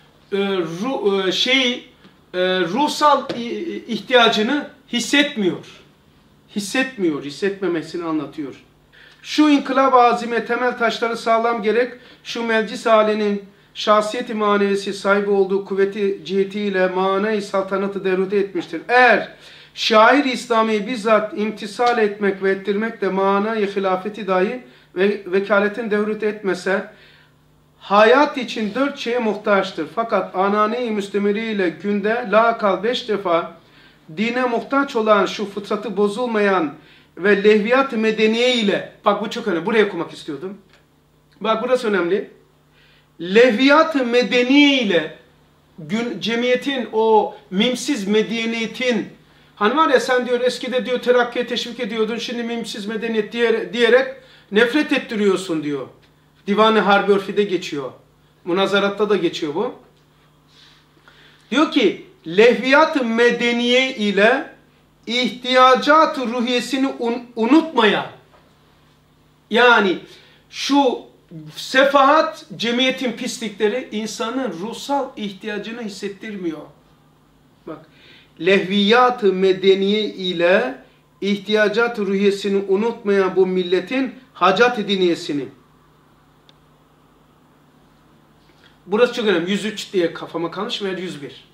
ruhsal ihtiyacını hissetmiyor. Hissetmemesini anlatıyor. Şu inkılap azime temel taşları sağlam gerek, şu meclis halinin şahsiyeti manevisi sahibi olduğu kuvveti cihetiyle mana-i saltanatı derude etmiştir. Eğer şair İslami bizzat imtisal etmek ve ettirmek de mana-i hilafeti dahi ve vekaletin devrut etmese, hayat için 4 şeye muhtaçtır. Fakat anane-i müstemiriyle günde lakal 5 defa dine muhtaç olan şu fıtratı bozulmayan ve lehviyat medeniye ile, bak bu çok önemli, buraya okumak istiyordum. Bak burası önemli. Lehviyat medeniye ile cemiyetin o mimsiz medeniyetin, hani var ya sen diyor eskide diyor terakkiye teşvik ediyordun, şimdi mimsiz medeniyet diyerek nefret ettiriyorsun diyor. Divan-ı Harbi Örfi'de geçiyor. Münazaratta da geçiyor bu. Diyor ki lehviyat-ı medeniye ile ihtiyacat-ı ruhiyesini unutmayan, yani şu sefahat, cemiyetin pislikleri insanın ruhsal ihtiyacını hissettirmiyor. Bak, lehviyat-ı medeniye ile ihtiyacat-ı ruhiyesini unutmayan bu milletin hacat-ı diniyesini. Burası çok önemli. 103 diye kafama kalmış veya 101.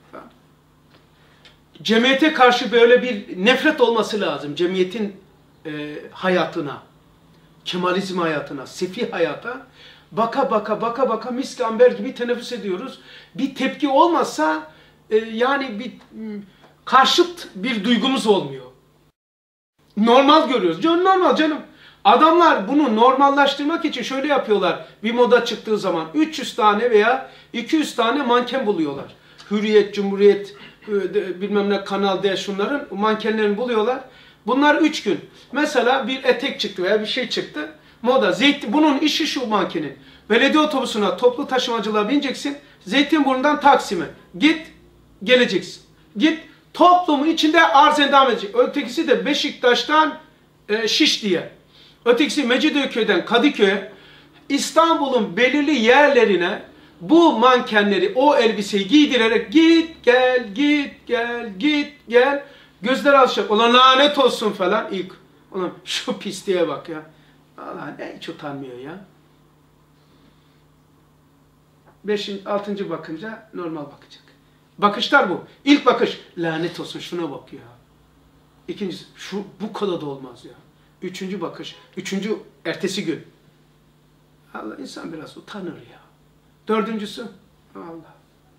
Cemiyete karşı böyle bir nefret olması lazım. Cemiyetin hayatına, kemalizm hayatına, sefi hayata baka baka misk amber gibi teneffüs ediyoruz. Bir tepki olmazsa yani bir karşıt bir duygumuz olmuyor. Normal görüyoruz. Normal canım. Adamlar bunu normallaştırmak için şöyle yapıyorlar. Bir moda çıktığı zaman 300 tane veya 200 tane manken buluyorlar. Hürriyet, Cumhuriyet, bilmem ne Kanal D şunların mankenlerini buluyorlar. Bunlar 3 gün. Mesela bir etek çıktı veya bir şey çıktı. Moda. Bunun işi şu mankenin. Belediye otobüsüne toplu taşımacılığa bineceksin. Zeytinburnu'ndan Taksim'e. Git, geleceksin. Git, toplumun içinde arz endam edecek. Ötekisi de Beşiktaş'tan Şişli'ye. Ötekisi Mecidiyeköy'den Kadıköy'e. İstanbul'un belirli yerlerine bu mankenleri, o elbiseyi giydirerek git gel. Gözler alışacak. Ulan lanet olsun falan ilk. Ulan şu pisliğe bak ya. Allah ne hiç utanmıyor ya. 6. bakınca normal bakacak. Bakışlar bu. İlk bakış lanet olsun şuna bak ya. İkincisi bu kadar da olmaz ya. 3. bakış. 3. ertesi gün. Allah insan biraz utanır ya. 4. Allah.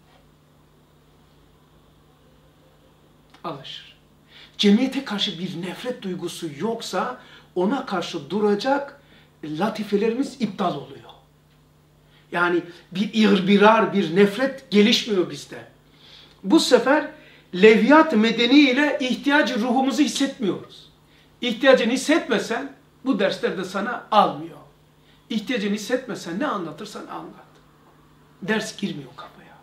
Alışır. Cemiyete karşı bir nefret duygusu yoksa ona karşı duracak latifelerimiz iptal oluyor. Yani bir irbirar, bir nefret gelişmiyor bizde. Bu sefer levhiyat medeni ile ihtiyacı ruhumuzu hissetmiyoruz. İhtiyacını hissetmesen bu dersler de sana almıyor. İhtiyacını hissetmesen ne anlatırsan anlat. Ders girmiyor kafaya.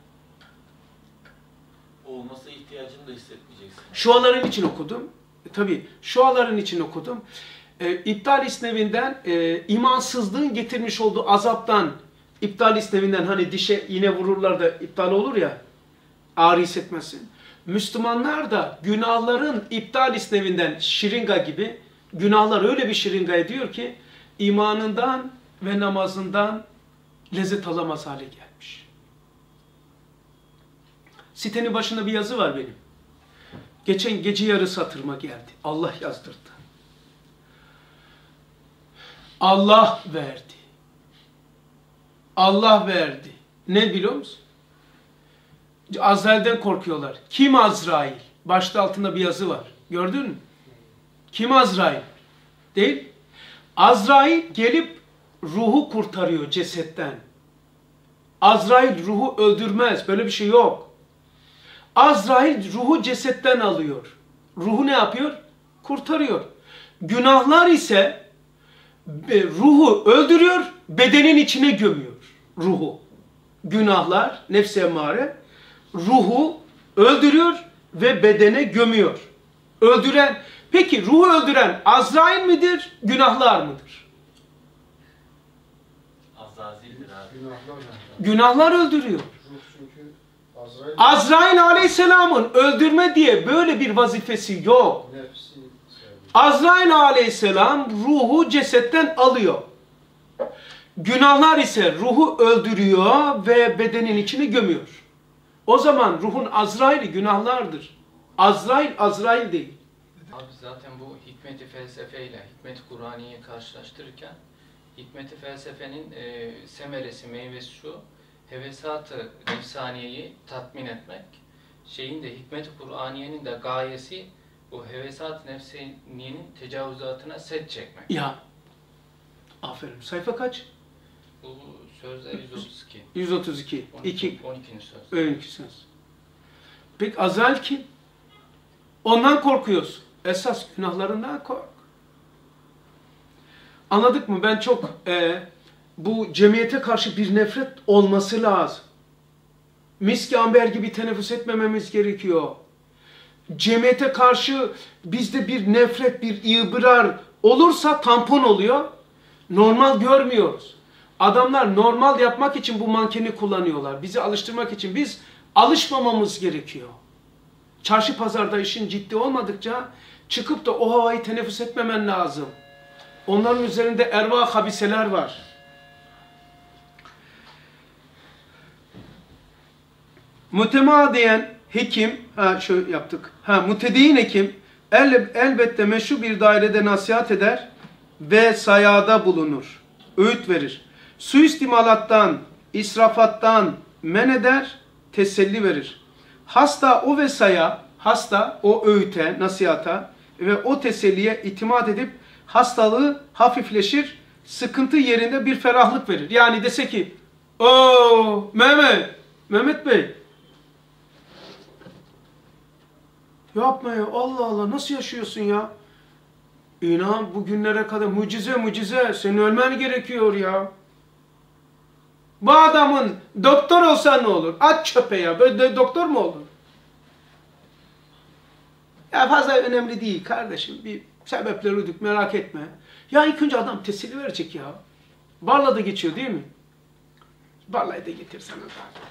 Olmasa ihtiyacını da hissetmeyeceksin. Şuaların için okudum. Tabii şuaların için okudum. İptal isnevinden, imansızlığın getirmiş olduğu azaptan, iptal isnevinden hani dişe iğne vururlar da iptal olur ya, ağrı hissetmesin. Müslümanlar da günahların iptal isnevinden şırınga gibi, günahlar öyle bir şırınga ediyor ki, imanından ve namazından lezzet alamaz hale gelmiş. Sitenin başında bir yazı var benim. Geçen gece yarısı hatırıma geldi. Allah yazdırdı. Allah verdi. Allah verdi. Ne biliyor musun? Azrail'den korkuyorlar. Kim Azrail? Başta altında bir yazı var. Gördün mü? Kim Azrail? Değil. Azrail gelip ruhu kurtarıyor cesetten. Azrail ruhu öldürmez. Böyle bir şey yok. Azrail ruhu cesetten alıyor. Ruhu ne yapıyor? Kurtarıyor. Günahlar ise ruhu öldürüyor, bedenin içine gömüyor ruhu. Günahlar, nefs-i emmare, ruhu öldürüyor ve bedene gömüyor. Öldüren, peki ruhu öldüren Azrail midir, günahlar mıdır? Azazil'dir abi. Günahlar öldürüyor. Ruh çünkü Azrail Azrail aleyhisselamın öldürme diye böyle bir vazifesi yok. nefsi seviyor. Azrail aleyhisselam ruhu cesetten alıyor. Günahlar ise ruhu öldürüyor ve bedenin içine gömüyor. O zaman ruhun Azrail'i günahlardır. Azrail, Azrail değil. Abi zaten bu hikmeti felsefeyle hikmeti Kur'aniye'yi karşılaştırırken hikmeti felsefenin semeresi, meyvesi şu, hevesat-ı nefsaniyeyi tatmin etmek. Şeyin de hikmet-i Kur'aniye'nin de gayesi bu hevesat-ı nefsaniyenin tecavüzatına set çekmek. Ya, aferin. Sayfa kaç? Bu sözde 132. 132. 2. 12. söz. Öykü söz. Peki Azrail kim? Ondan korkuyorsun. Esas günahlarından kork. Anladık mı? Ben çok bu cemiyete karşı bir nefret olması lazım. Miski amber gibi teneffüs etmememiz gerekiyor. Cemiyete karşı bizde bir nefret, bir ibrar olursa tampon oluyor. Normal görmüyoruz. Adamlar normal yapmak için bu mankeni kullanıyorlar. Bizi alıştırmak için. Biz alışmamamız gerekiyor. Çarşı pazarda işin ciddi olmadıkça çıkıp da o havayı teneffüs etmemen lazım. Onların üzerinde erva habiseler var. Mütemadiyen hekim, şöyle yaptık. Mütedeyyin hekim elbette meşru bir dairede nasihat eder ve sayada bulunur. Öğüt verir. Suistimalattan, israfattan men eder, teselli verir. Hasta o vesaya, hasta o öğüte, nasihata ve o teselliye itimat edip hastalığı hafifleşir, sıkıntı yerinde bir ferahlık verir. Yani dese ki, ooo Mehmet Bey, yapma ya, Allah Allah, nasıl yaşıyorsun ya? İnan bugünlere kadar mucize, senin ölmen gerekiyor ya. Bu adamın doktor olsa ne olur? At çöpe ya, böyle doktor mu olur? Ya fazla önemli değil kardeşim, bir sebepleri uyduk, merak etme. Ya ilk önce adam teselli verecek ya. Barla da geçiyor değil mi? Barlayı da getir sana da.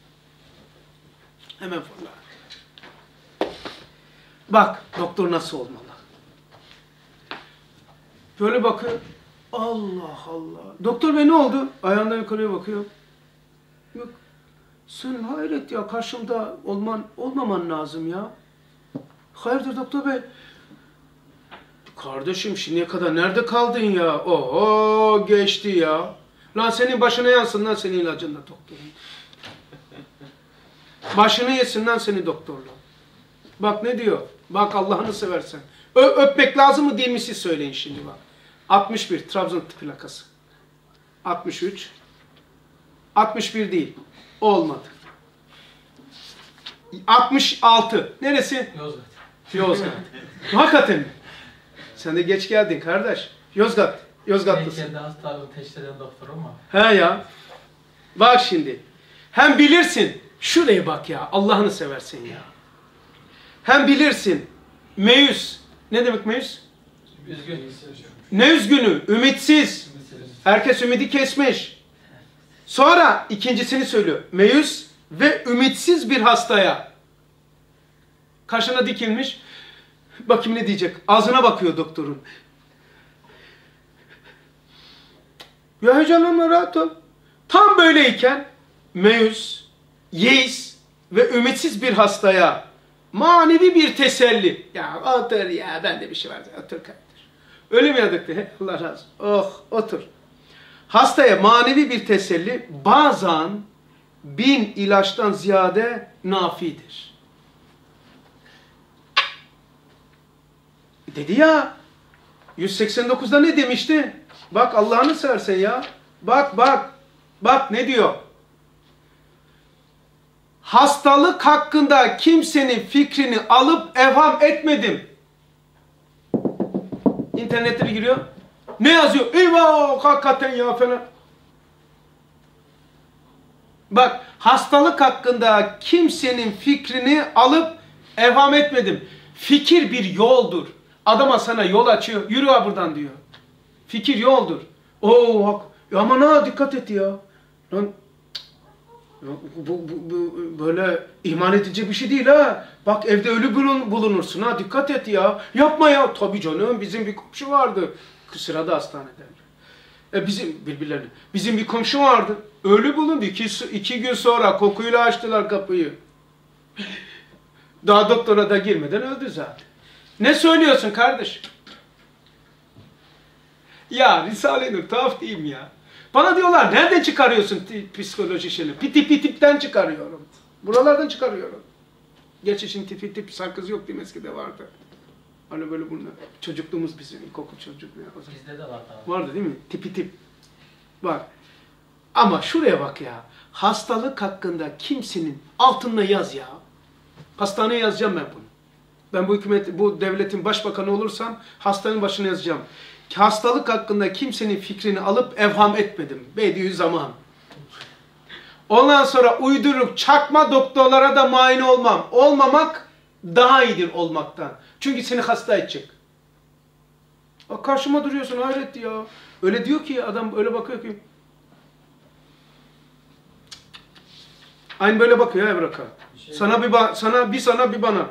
Hemen fırla. Bak doktor nasıl olmalı? Böyle bakıyor. Allah Allah. Doktor bey ne oldu? Ayağından yukarıya bakıyor. Yok. Sen hayret ya, karşımda olmaman lazım ya. Hayırdır doktor bey? Kardeşim şimdiye kadar nerede kaldın ya? Oho geçti ya. Lan senin başına yansın lan senin ilacınla doktorun. Başını yesin lan seni doktorla. Bak ne diyor? Bak Allah'ını seversen. Öpmek lazım mı değil mi siz söyleyin şimdi bak. 61 Trabzon plakası. 63. 61 değil. Olmadı. 66. Neresi? Yozgat. Yozgat. Hakikaten mi? Sen de geç geldin kardeş. Yozgat. Yozgatlısın. Kendi hastalığını teşhis eden doktorum mu? He ya. Bak şimdi. Hem bilirsin. Şuraya bak ya. Allah'ını seversen ya. Hem bilirsin. Meyus. Ne demek meyus? Üzgün. Ne üzgünü? Ümitsiz. Herkes ümidi kesmiş. Sonra ikincisini söylüyor. Meyus ve ümitsiz bir hastaya. Kaşına dikilmiş. Bakayım ne diyecek. Ağzına bakıyor doktorun. Ya heyecanlanma, rahat ol. Tam böyleyken meyus, yeis ve ümitsiz bir hastaya manevi bir teselli. Ya otur ya, bende bir şey var. Otur kardeş. Öyle mi yadık? Allah razı olsun. Oh, otur. Hastaya manevi bir teselli bazen 1000 ilaçtan ziyade nafidir. Dedi ya, 189'da ne demişti? Bak Allah'ını seversen ya. Bak ne diyor? Hastalık hakkında kimsenin fikrini alıp evham etmedim. İnternete bir giriyor. Ne yazıyor? Eyvah, hakikaten ya falan. Bak, hastalık hakkında kimsenin fikrini alıp evham etmedim. Fikir bir yoldur. Adama sana yol açıyor. Yürü ha buradan diyor. Fikir yoldur. Oo, aman ha, dikkat et ya. Lan, bu böyle iman edici bir şey değil ha. Bak, evde ölü bulunursun ha, dikkat et ya. Yapma ya. Tabii canım, bizim bir komşu vardı. Sırada hastanede. Bizim bir komşu vardı. Ölü bulundu. 2 gün sonra kokuyla açtılar kapıyı. Daha doktora da girmeden öldü zaten. Ne söylüyorsun kardeş? Ya Risale-i Nur, tuhaf değil mi ya? Bana diyorlar, nereden çıkarıyorsun psikoloji şeyini? Pitip'ten çıkarıyorum. Buralardan çıkarıyorum. Gerçi şimdi tip sakız yok değil mi? Eskide vardı. Hani böyle bunlar. Çocukluğumuz bizim, ilkokul çocukluğu. Bizde de vardı abi. Vardı değil mi? Tip. Bak. Ama şuraya bak ya. Hastalık hakkında kimsenin altına yaz ya. Hastaneye yazacağım ben bunu. Ben bu devletin başbakanı olursam hastanın başına yazacağım. Hastalık hakkında kimsenin fikrini alıp evham etmedim. Bediüzzaman. Ondan sonra uydurup çakma doktorlara da muayene olmam. Olmamak daha iyidir olmaktan. Çünkü seni hasta edecek. Bak, karşıma duruyorsun, hayret ya. Öyle diyor ki adam, öyle bakıyor ki. Aynı böyle bakıyor ya Ebrak'a. Sana bir bana.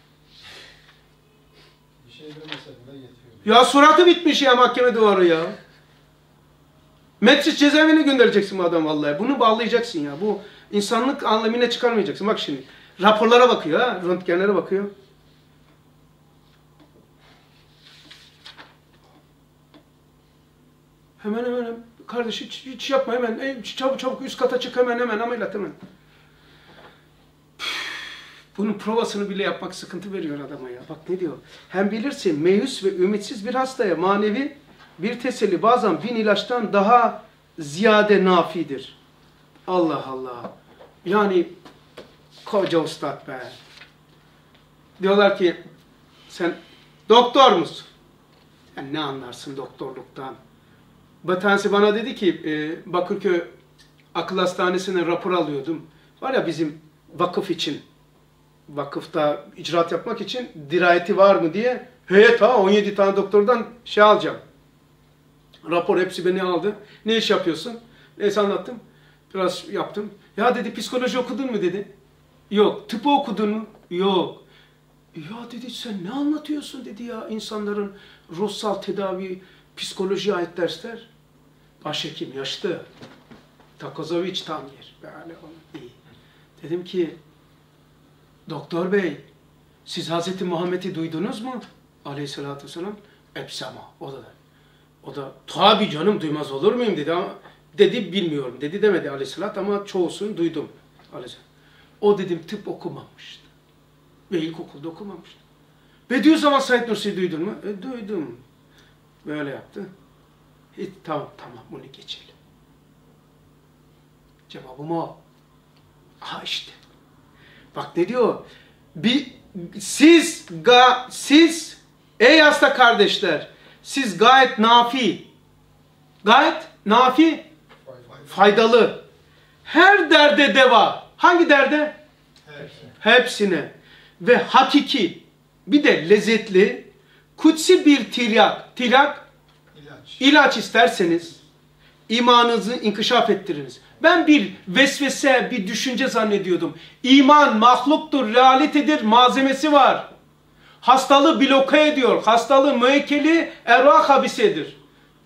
Bir şey demese bile yetiyor. Ya suratı bitmiş ya, mahkeme duvarı ya. Metris cezaevine göndereceksin bu adam vallahi. Bunu bağlayacaksın ya. Bu insanlık anlamına çıkarmayacaksın. Bak şimdi. Raporlara bakıyor ha. Röntgenlere bakıyor. Hemen. Kardeş hiç yapma hemen. Çabuk üst kata çık hemen ameliyat hemen. Bunun provasını bile yapmak sıkıntı veriyor adama ya. Bak ne diyor. Hem bilirsin meyus ve ümitsiz bir hastaya manevi bir teselli bazen 1000 ilaçtan daha ziyade nafidir. Allah Allah. Yani koca ustad be. Diyorlar ki sen doktor musun? Sen ne anlarsın doktorluktan? Bir tanesi bana dedi ki Bakırköy Akıl Hastanesi'ne rapor alıyordum. Var ya bizim vakıf için. Vakıfta icraat yapmak için dirayeti var mı diye. Heyet 17 tane doktordan şey alacağım. Rapor hepsi beni aldı. Ne iş yapıyorsun? Neyse anlattım. Biraz yaptım. Ya dedi psikoloji okudun mu dedi. Yok. Tıpı okudun mu? Yok. Ya dedi sen ne anlatıyorsun dedi ya. İnsanların ruhsal tedavi, psikolojiye ait dersler. Başhekim yaşlı. Takozoviç tam yer. Böyle iyi. Dedim ki doktor bey siz Hazreti Muhammed'i duydunuz mu? Aleyhissalatü vesselam. Epsama. O da tabii canım duymaz olur muyum dedi ama dedi bilmiyorum. Dedi demedi aleyhissalat ama çoğusunu duydum. O dedim tıp okumamıştı. Ve ilkokulda okumamıştı. Bediüzzaman Said Nursi'yi duydun mu? Duydum. Böyle yaptı. Tamam bunu geçelim. Cevabım o. Ha işte. Bak ne diyor? Siz ey hasta kardeşler, siz gayet nafi, faydalı. Her derde deva. Hangi derde? Hepsine. Ve hakiki, bir de lezzetli, kutsi bir tirak İlaç isterseniz imanınızı inkişaf ettiriniz. Ben bir vesvese, bir düşünce zannediyordum. İman mahluktur, realitedir, malzemesi var. Hastalığı bloke ediyor. Hastalığı müekkeli ervah habisedir.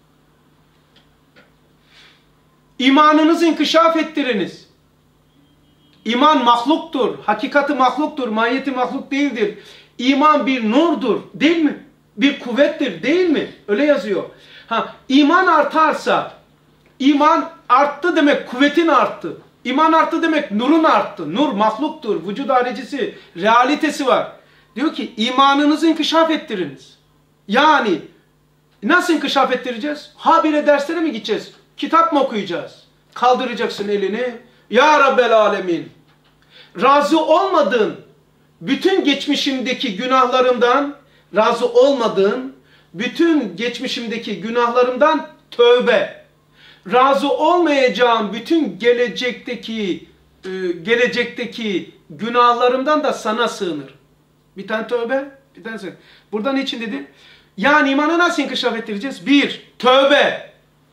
İmanınızı inkişaf ettiriniz. İman mahluktur. Hakikati mahluktur. Mahiyeti mahluk değildir. İman bir nurdur. Değil mi? Bir kuvvettir. Değil mi? Öyle yazıyor. İman artarsa, iman arttı demek kuvvetin arttı. İman arttı demek nurun arttı. Nur mahluktur. Vücud haricisi, realitesi var. Diyor ki imanınızı inkişaf ettiriniz. Yani nasıl inkişaf ettireceğiz? Habire derslere mi gideceğiz? Kitap mı okuyacağız? Kaldıracaksın elini. Ya Rabbel Alemin. Razı olmadığın bütün geçmişimdeki günahlarımdan, razı olmadığın bütün geçmişimdeki günahlarımdan tövbe. Razı olmayacağım bütün gelecekteki günahlarımdan da sana sığınır. Bir tane tövbe, bir tane sığınır. Burada ne için dedi? Yani imanı nasıl inkişaf ettireceğiz? 1. Tövbe.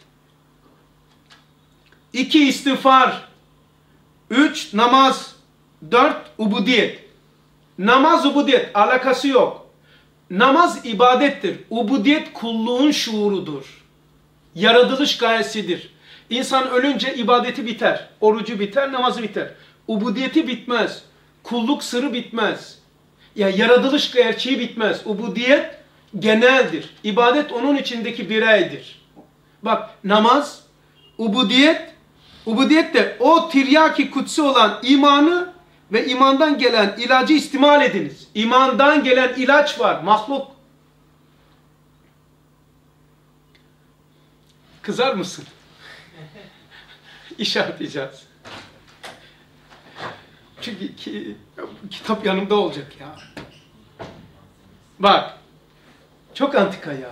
2. İstiğfar. 3. Namaz. 4. Ubudiyet. Namaz ubudiyet. Alakası yok. Namaz ibadettir. Ubudiyet kulluğun şuurudur. Yaratılış gayesidir. İnsan ölünce ibadeti biter. Orucu biter, namazı biter. Ubudiyeti bitmez. Kulluk sırrı bitmez. Ya yaratılış gerçeği bitmez. Ubudiyet geneldir. İbadet onun içindeki bireydir. Bak namaz, ubudiyet de o tiryaki kutsi olan imanı ve imandan gelen ilacı istimal ediniz. İmandan gelen ilaç var, mahluk. Kızar mısın? İşaretleyeceğiz. Çünkü kitap yanımda olacak ya. Bak. Çok antika ya.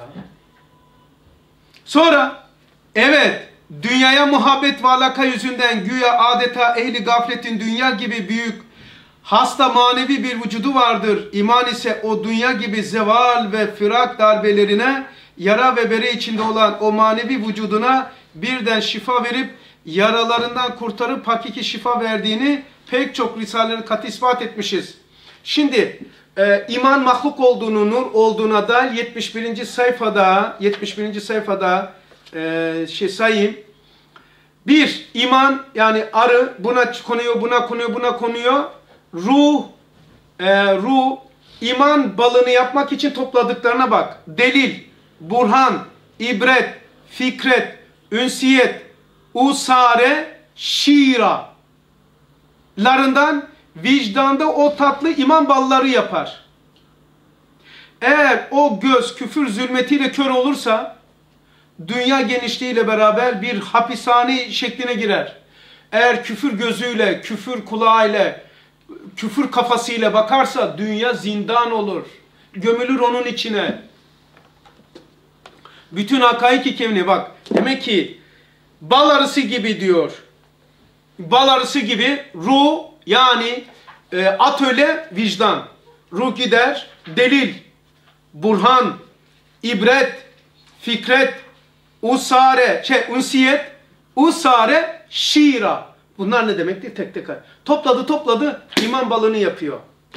Sonra evet dünyaya muhabbet ve alaka yüzünden güya adeta ehli gafletin dünya gibi büyük hasta manevi bir vücudu vardır. İman ise o dünya gibi zeval ve firak darbelerine yara ve bere içinde olan o manevi vücuduna birden şifa verip yaralarından kurtarıp hakiki şifa verdiğini pek çok risaleleri kat ispat etmişiz. Şimdi iman mahluk olduğunu, nur olduğuna dair 71. sayfada sayayım. 1. İman yani arı buna konuyor, buna konuyor, buna konuyor. Ruh iman balını yapmak için topladıklarına bak. Delil, burhan, ibret, fikret, ünsiyet, usare, şira larından vicdanda o tatlı iman balları yapar. Eğer o göz küfür zulmetiyle kör olursa dünya genişliğiyle beraber bir hapishane şekline girer. Eğer küfür gözüyle, küfür kulağıyla, küfür kafasıyla bakarsa dünya zindan olur. Gömülür onun içine. Bütün hakaiki kevni bak. Demek ki bal arısı gibi diyor. Bal arısı gibi ruh yani atölye vicdan. Ruh gider delil, burhan, ibret, fikret, unsiyet, usare, şira. Bunlar ne demektir? Tek tek. Topladı iman balını yapıyor.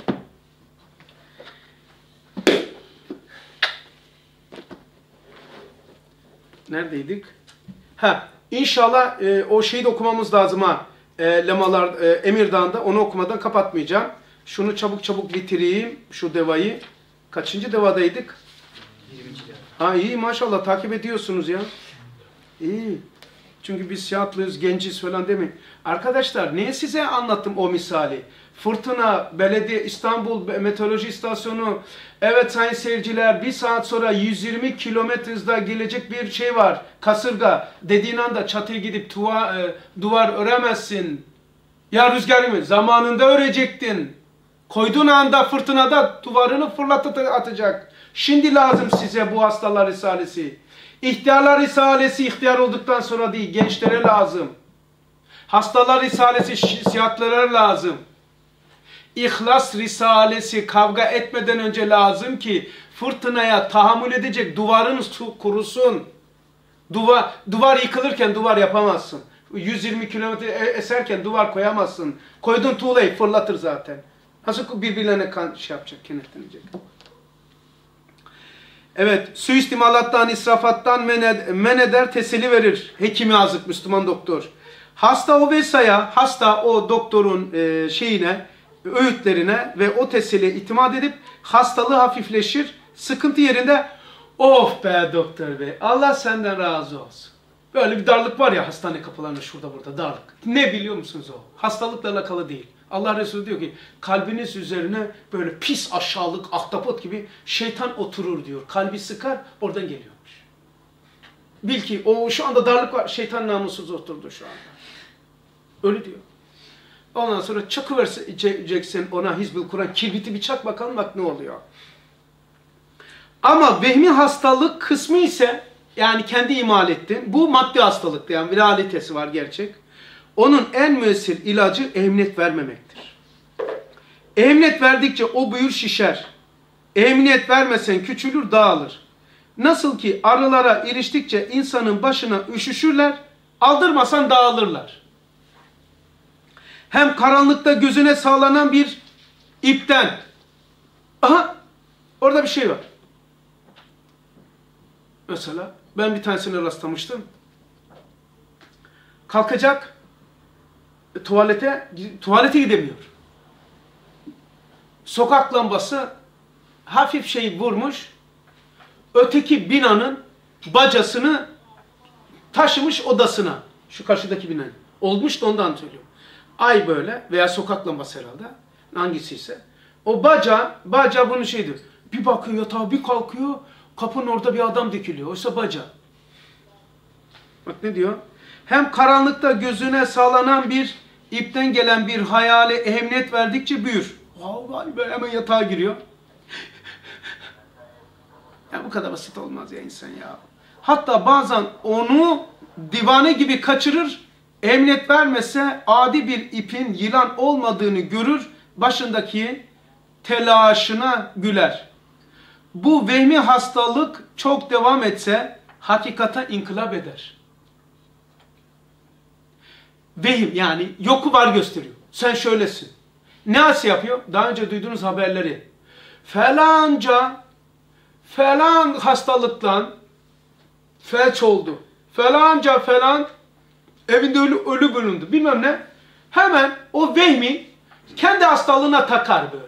Neredeydik? İnşallah o şeyi de okumamız lazım ha. Lemalar Emirdağ'da onu okumadan kapatmayacağım. Şunu çabuk bitireyim şu devayı. Kaçıncı devadaydık? 20. deva. İyi maşallah takip ediyorsunuz ya. İyi. Çünkü biz siyahlıyız, genciz falan demeyin. Arkadaşlar niye size anlattım o misali? Fırtına, belediye, İstanbul Meteoroloji İstasyonu. Evet sayın seyirciler 1 saat sonra 120 kilometre hızda gelecek bir şey var. Kasırga. Dediğin anda çatıya gidip duvar öremezsin. Ya rüzgar mı? Zamanında örecektin. Koyduğun anda fırtınada duvarını fırlatıp atacak. Şimdi lazım size bu hastalar risalesi. İhtiyarlar risalesi ihtiyar olduktan sonra değil, gençlere lazım. Hastalar risalesi siyahlilere lazım. İhlas risalesi kavga etmeden önce lazım ki fırtınaya tahammül edecek duvarın kurusun. Duvar yıkılırken duvar yapamazsın. 120 kilometre eserken duvar koyamazsın. Koyduğun tuğlayı fırlatır zaten. Nasıl birbirlerine şey yapacak, kenetlenecek. Evet, suistimalattan, israfattan men eder, teselli verir. Hekimi azık, Müslüman doktor. Hasta o doktorun öğütlerine ve o teselliye itimat edip hastalığı hafifleşir. Sıkıntı yerinde, of be doktor bey, Allah senden razı olsun. Böyle bir darlık var ya hastane kapılarında, şurada burada darlık. Ne biliyor musunuz o? Hastalıkla alakalı değil. Allah Resulü diyor ki kalbiniz üzerine böyle pis, aşağılık, ahtapot gibi şeytan oturur diyor. Kalbi sıkar, oradan geliyormuş. Bil ki o şu anda darlık var, şeytan namussuz oturdu şu anda. Öyle diyor. Ondan sonra çakıvereceksin ona Hizbül Kur'an, kibriti bir çak bakalım bak ne oluyor. Ama vehmi hastalık kısmı ise, yani kendi imal ettin. Bu maddi hastalıktı, yani bir realitesi var, gerçek. Onun en müessir ilacı emniyet vermemektir. Emniyet verdikçe o büyür, şişer. Emniyet vermesen küçülür, dağılır. Nasıl ki arılara iliştikçe insanın başına üşüşürler, aldırmasan dağılırlar. Hem karanlıkta gözüne sağlanan bir ipten. Aha, orada bir şey var. Mesela ben bir tanesine rastlamıştım. Kalkacak, tuvalete gidemiyor. Sokak lambası hafif şey vurmuş, öteki binanın bacasını taşımış odasına. Şu karşıdaki binanın. Olmuş da ondan söylüyorum. Ay böyle veya sokak lambası herhalde. Hangisiyse. O baca bunun şeydir. Bir bakıyor yatağa, bir kalkıyor. Kapının orada bir adam dikiliyor. Oysa baca. Bak ne diyor? Hem karanlıkta gözüne sağlanan bir ipten gelen bir hayale ehemmiyet verdikçe büyür. Vay be, hemen yatağa giriyor. Ya bu kadar basit olmaz ya insan ya. Hatta bazen onu divane gibi kaçırır. Emniyet vermese adi bir ipin yılan olmadığını görür. Başındaki telaşına güler. Bu vehmi hastalık çok devam etse hakikata inkılap eder. Vehim yani yoku var gösteriyor. Sen şöylesin. Nasıl yapıyor? Daha önce duyduğunuz haberleri. Falan hastalıktan felç oldu. Falan evinde ölü bulundu. Bilmem ne. Hemen o vehmi kendi hastalığına takar böyle.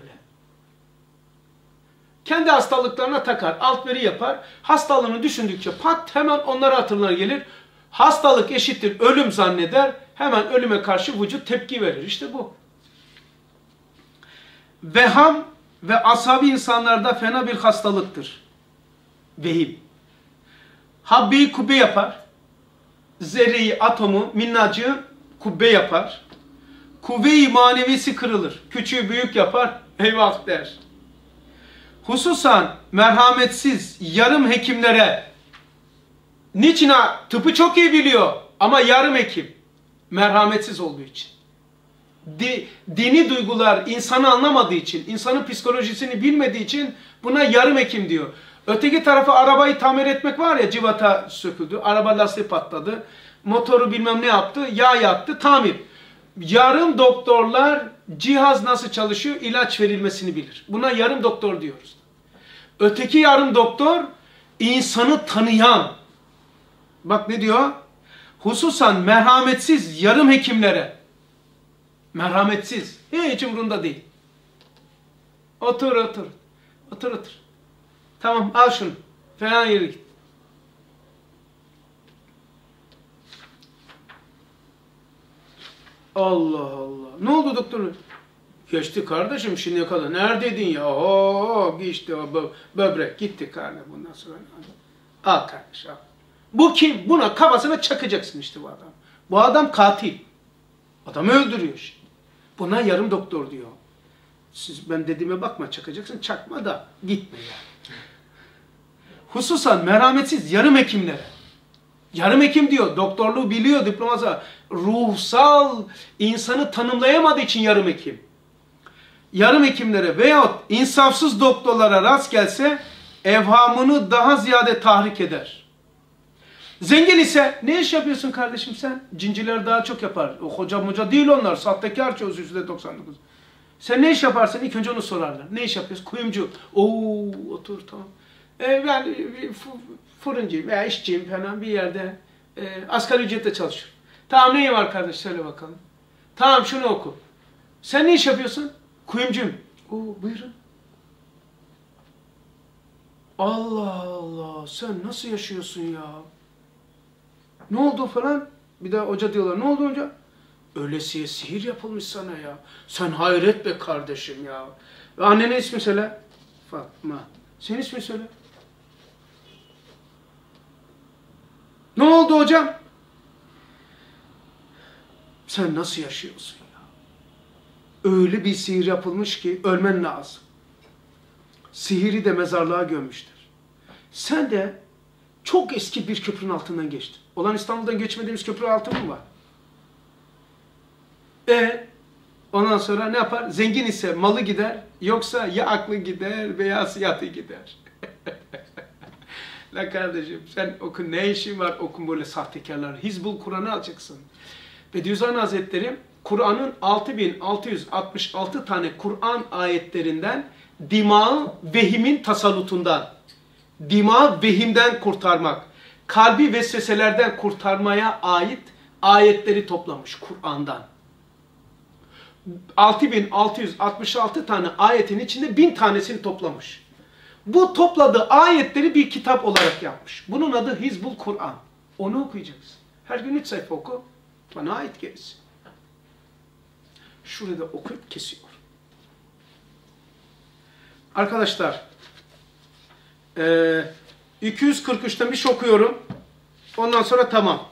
Kendi hastalıklarına takar. Altveri yapar. Hastalığını düşündükçe pat hemen onlara hatırlar gelir. Hastalık eşittir ölüm zanneder. Hemen ölüme karşı vücut tepki verir. İşte bu. Veham ve asabi insanlarda fena bir hastalıktır. Vehim. Habbi kubbe yapar. Zerreyi, atomu, minnacığı kubbe yapar. Kuvve-i manevisi kırılır. Küçüğü büyük yapar. Eyvah der. Hususan merhametsiz yarım hekimlere, niçin tıpı çok iyi biliyor ama yarım hekim, merhametsiz olduğu için. Dini duygular insanı anlamadığı için, insanın psikolojisini bilmediği için buna yarım hekim diyor. Öteki tarafa arabayı tamir etmek var ya, civata söküldü, araba lastiği patladı, motoru bilmem ne yaptı, yağ yaktı, tamir. Yarım doktorlar cihaz nasıl çalışıyor, ilaç verilmesini bilir. Buna yarım doktor diyoruz. Öteki yarım doktor insanı tanıyan. Bak ne diyor? Hususan merhametsiz yarım hekimlere. Merhametsiz. Hiç umurunda değil. Otur. Tamam al şunu. Falan yere git. Allah Allah. Ne oldu doktor? Geçti kardeşim şimdiye kadar. Neredeydin ya? Geçti o böbrek. Gitti kardeşim bundan sonra. Al kardeş al. Bu kim? Buna kafasına çakacaksın işte bu adam. Bu adam katil. Adamı öldürüyor şimdi. Buna yarım doktor diyor. Ben dediğime bakma, çakacaksın. Çakma da gitme yani. Hususan merhametsiz yarım hekimlere. Yarım hekim diyor. Doktorluğu biliyor, diploması. Ruhsal insanı tanımlayamadığı için yarım hekim. Yarım hekimlere veyahut insafsız doktorlara rast gelse evhamını daha ziyade tahrik eder. Zengin ise ne iş yapıyorsun kardeşim sen? Cinciler daha çok yapar. O hoca değil onlar. Sahtekar çoğusu %99. Sen ne iş yaparsın? İlk önce onu sorarlar. Ne iş yapıyorsun? Kuyumcu. Oo, otur tamam. Ben fırıncıyım veya işçiyim falan bir yerde asgari ücretle çalışıyorum. Tamam neyi var kardeş söyle bakalım. Tamam şunu oku. Sen ne iş yapıyorsun? Kuyumcuyum. Oo, buyurun. Allah Allah sen nasıl yaşıyorsun ya? Ne oldu falan? Bir de hoca diyorlar. Ne oldu hoca? Öylesiye sihir yapılmış sana ya. Sen hayret be kardeşim ya. Ve annenin ismi söyle. Fatma. Senin ismin söyle. Ne oldu hocam? Sen nasıl yaşıyorsun ya? Öyle bir sihir yapılmış ki ölmen lazım. Sihiri de mezarlığa gömmüşler. Sen de çok eski bir köprünün altından geçtin. Olan İstanbul'dan geçmediğimiz köprü altı mı var? Ondan sonra ne yapar? Zengin ise malı gider, yoksa ya aklı gider veya siyahı gider. La kardeşim sen oku ne işin var okun böyle sahtekarlar. Hizbul Kur'an'ı alacaksın. Bediüzzaman Hazretleri Kur'an'ın 6666 tane Kur'an ayetlerinden dimağı vehimin tasallutundan, dimağı vehimden kurtarmak, kalbi vesveselerden kurtarmaya ait ayetleri toplamış Kur'an'dan. 6666 tane ayetin içinde 1000 tanesini toplamış. Bu topladığı ayetleri bir kitap olarak yapmış. Bunun adı Hizbul Kur'an. Onu okuyacaksın. Her gün 3 sayfa oku. Bana ait gerisi. Şurada okuyup kesiyor. Arkadaşlar 243'ten bir şey okuyorum. Ondan sonra tamam.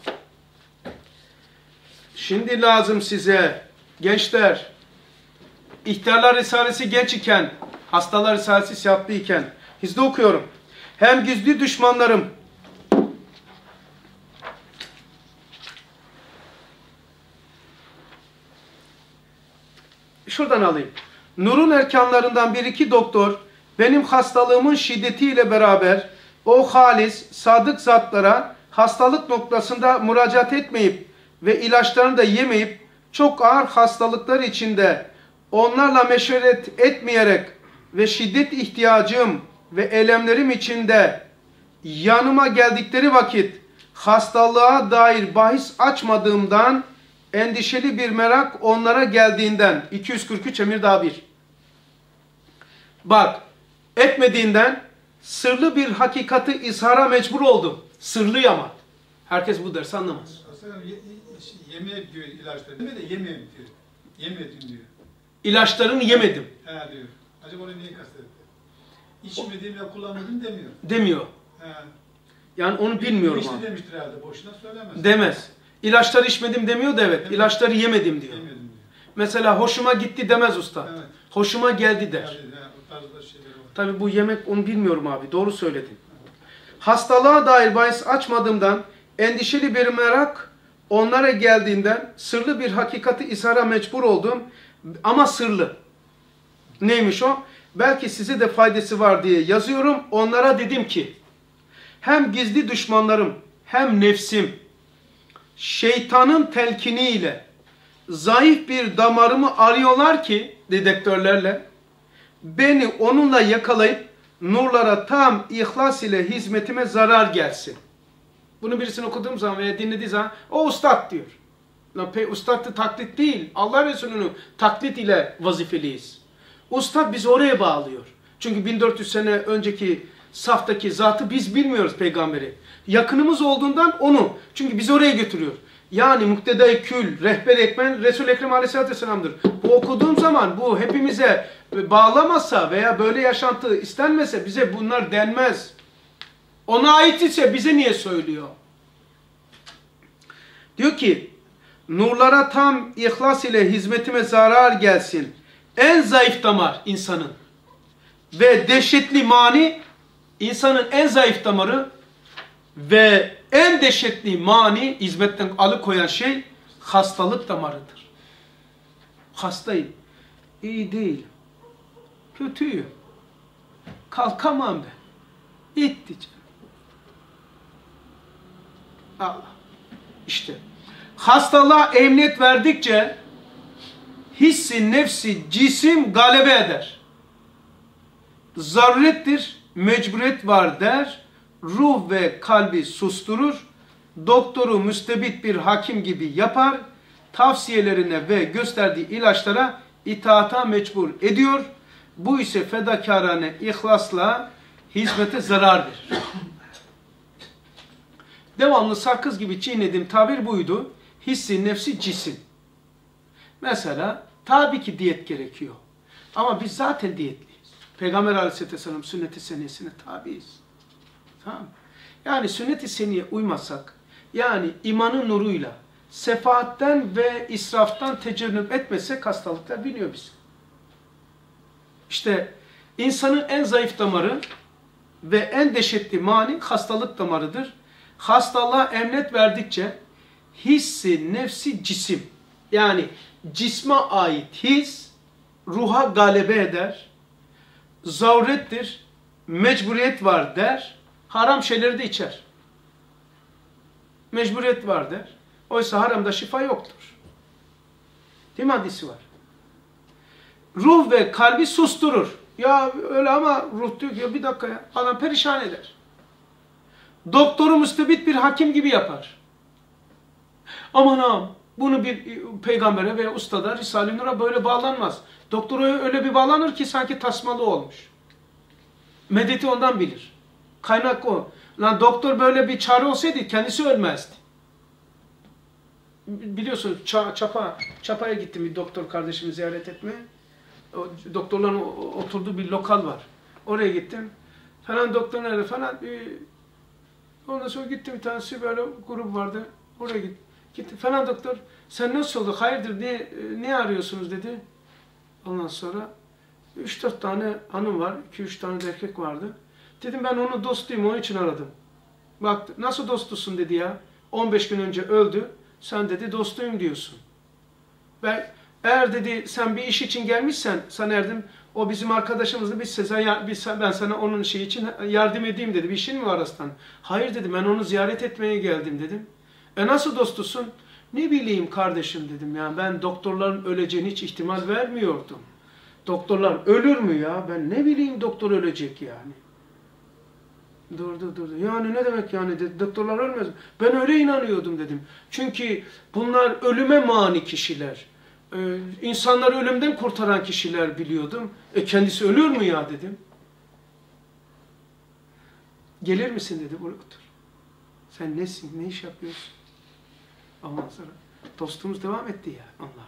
Şimdi lazım size gençler, İhtiyarlar Risalesi genç iken, Hastalar Risalesi siyahtlı iken, hizli okuyorum. Hem gizli düşmanlarım, şuradan alayım. Nur'un erkanlarından bir iki doktor, benim hastalığımın şiddetiyle beraber, o halis, sadık zatlara hastalık noktasında müracaat etmeyip ve ilaçlarını da yemeyip, çok ağır hastalıklar içinde onlarla meşveret etmeyerek ve şiddet ihtiyacım ve elemlerim içinde yanıma geldikleri vakit hastalığa dair bahis açmadığımdan endişeli bir merak onlara geldiğinden 243 Emir daha 1. Bak etmediğinden sırlı bir hakikati izhara mecbur oldum. Sırlı ama. Herkes bu dersi anlamaz. Aslında yemeğe diyor ilaçları. Deme de yemeyeyim diyor. Yemedim diyor. İlaçlarını yemedim. He diyor. Acaba onu niye kastetti? İçmedim ya kullanmadım demiyor. Demiyor. He. Yani onu bilmiyorum İşte abi. demiştir herhalde. Boşuna söylemez. Demez. İlaçları içmedim demiyor da evet. Evet. İlaçları yemedim diyor. Yemedim diyor. Mesela hoşuma gitti demez usta. Evet. Hoşuma geldi der. Yani, o tarzda şeyler var. Tabi bu yemek onu bilmiyorum abi. Doğru söyledin. Hastalığa dair bahis açmadığımdan endişeli bir merak onlara geldiğinden sırlı bir hakikati izhara mecbur oldum. Ama sırlı. Neymiş o? Belki size de faydası var diye yazıyorum. Onlara dedim ki hem gizli düşmanlarım hem nefsim şeytanın telkiniyle zayıf bir damarımı arıyorlar ki dedektörlerle beni onunla yakalayıp nurlara tam ihlas ile hizmetime zarar gelsin. Bunu birisini okuduğum zaman veya dinlediği zaman o ustad diyor. Ustad da taklit değil. Allah Resulü'nün taklit ile vazifeliyiz. Ustad bizi oraya bağlıyor. Çünkü 1400 sene önceki saftaki zatı biz bilmiyoruz peygamberi. Yakınımız olduğundan onu. Çünkü bizi oraya götürüyor. Yani muktedai kül, rehber ekmen Resul-i Ekrem Aleyhisselatü Vesselam'dır. Bu okuduğum zaman bu hepimize bağlamazsa veya böyle yaşantı istenmese bize bunlar denmez. Ona ait ise bize niye söylüyor? Diyor ki nurlara tam ihlas ile hizmetime zarar gelsin. En zayıf damar insanın ve dehşetli mani insanın en zayıf damarı ve en dehşetli mani hizmetten alıkoyan şey hastalık damarıdır. Hastayım. İyi değilim. Kötüyüm. Kalkamam ben. Gitti canım. Allah. İşte hastalığa emniyet verdikçe hissi, nefsi, cisim galebe eder. Zarurettir, mecburiyet var der. Ruh ve kalbi susturur. Doktoru müstebit bir hakim gibi yapar. Tavsiyelerine ve gösterdiği ilaçlara itaata mecbur ediyor. Bu ise fedakarane ihlasla hizmete zarar verir. Devamlı sakız gibi çiğnediğim tabir buydu. Hissi, nefsi, cisim. Mesela tabii ki diyet gerekiyor. Ama biz zaten diyetliyiz. Peygamber Aleyhisselam sünnet-i seniyesine tabiiz. Tamam. Yani sünnet-i seniyeye uymazsak, yani imanın nuruyla, sefaatten ve israftan tecennüp etmesek hastalıklar biniyor bize. İşte insanın en zayıf damarı ve en dehşetli mani hastalık damarıdır. Hastalığa emniyet verdikçe hissi, nefsi, cisim, yani cisme ait his ruha galebe eder, zarurettir, mecburiyet var der, haram şeyleri de içer. Mecburiyet var der. Oysa haramda şifa yoktur. Değil mi, hadisi var? Ruh ve kalbi susturur. Ya öyle ama ruh diyor ki bir dakika ya, adam perişan eder. Doktoru müstebit bir hakim gibi yapar. Aman ağam, bunu bir peygambere veya ustada, Risale-i Nur'a böyle bağlanmaz. Doktora öyle bir bağlanır ki sanki tasmalı olmuş. Medeti ondan bilir. Kaynak o. Lan doktor böyle bir çare olsaydı kendisi ölmezdi. Biliyorsun Çapa'ya gittim bir doktor kardeşimi ziyaret etmeye. O, doktorların oturduğu bir lokal var. Oraya gittim. Falan doktor nerede falan. Ondan sonra gittim, bir tanesi böyle grup vardı. Oraya gittim. Falan doktor, sen nasıl oldu? Hayırdır, niye arıyorsunuz dedi. Ondan sonra 3-4 tane hanım var. 2-3 tane de erkek vardı. Dedim ben onun dostuyum, onun için aradım. Bak nasıl dostusun dedi ya. 15 gün önce öldü. Sen dedi dostuyum diyorsun. Eğer dedi sen bir iş için gelmişsen sana Erdem, o bizim arkadaşımızdı, ben sana onun şeyi için yardım edeyim dedi. Bir işin mi var aslan? Hayır dedi, ben onu ziyaret etmeye geldim dedim. Nasıl dostusun? Ne bileyim kardeşim dedim ya, ben doktorların öleceğine hiç ihtimal vermiyordum. Doktorlar ölür mü ya? Ben ne bileyim doktor ölecek yani. Durdu. Yani ne demek yani dedi, doktorlar ölmez mi? Ben öyle inanıyordum dedim. Çünkü bunlar ölüme mani kişiler. İnsanları ölümden kurtaran kişiler biliyordum. Kendisi ölür mü ya dedim. Gelir misin dedi, buraya otur. Sen nesin, ne iş yapıyorsun? Ondan sonra dostumuz devam etti ya onlar.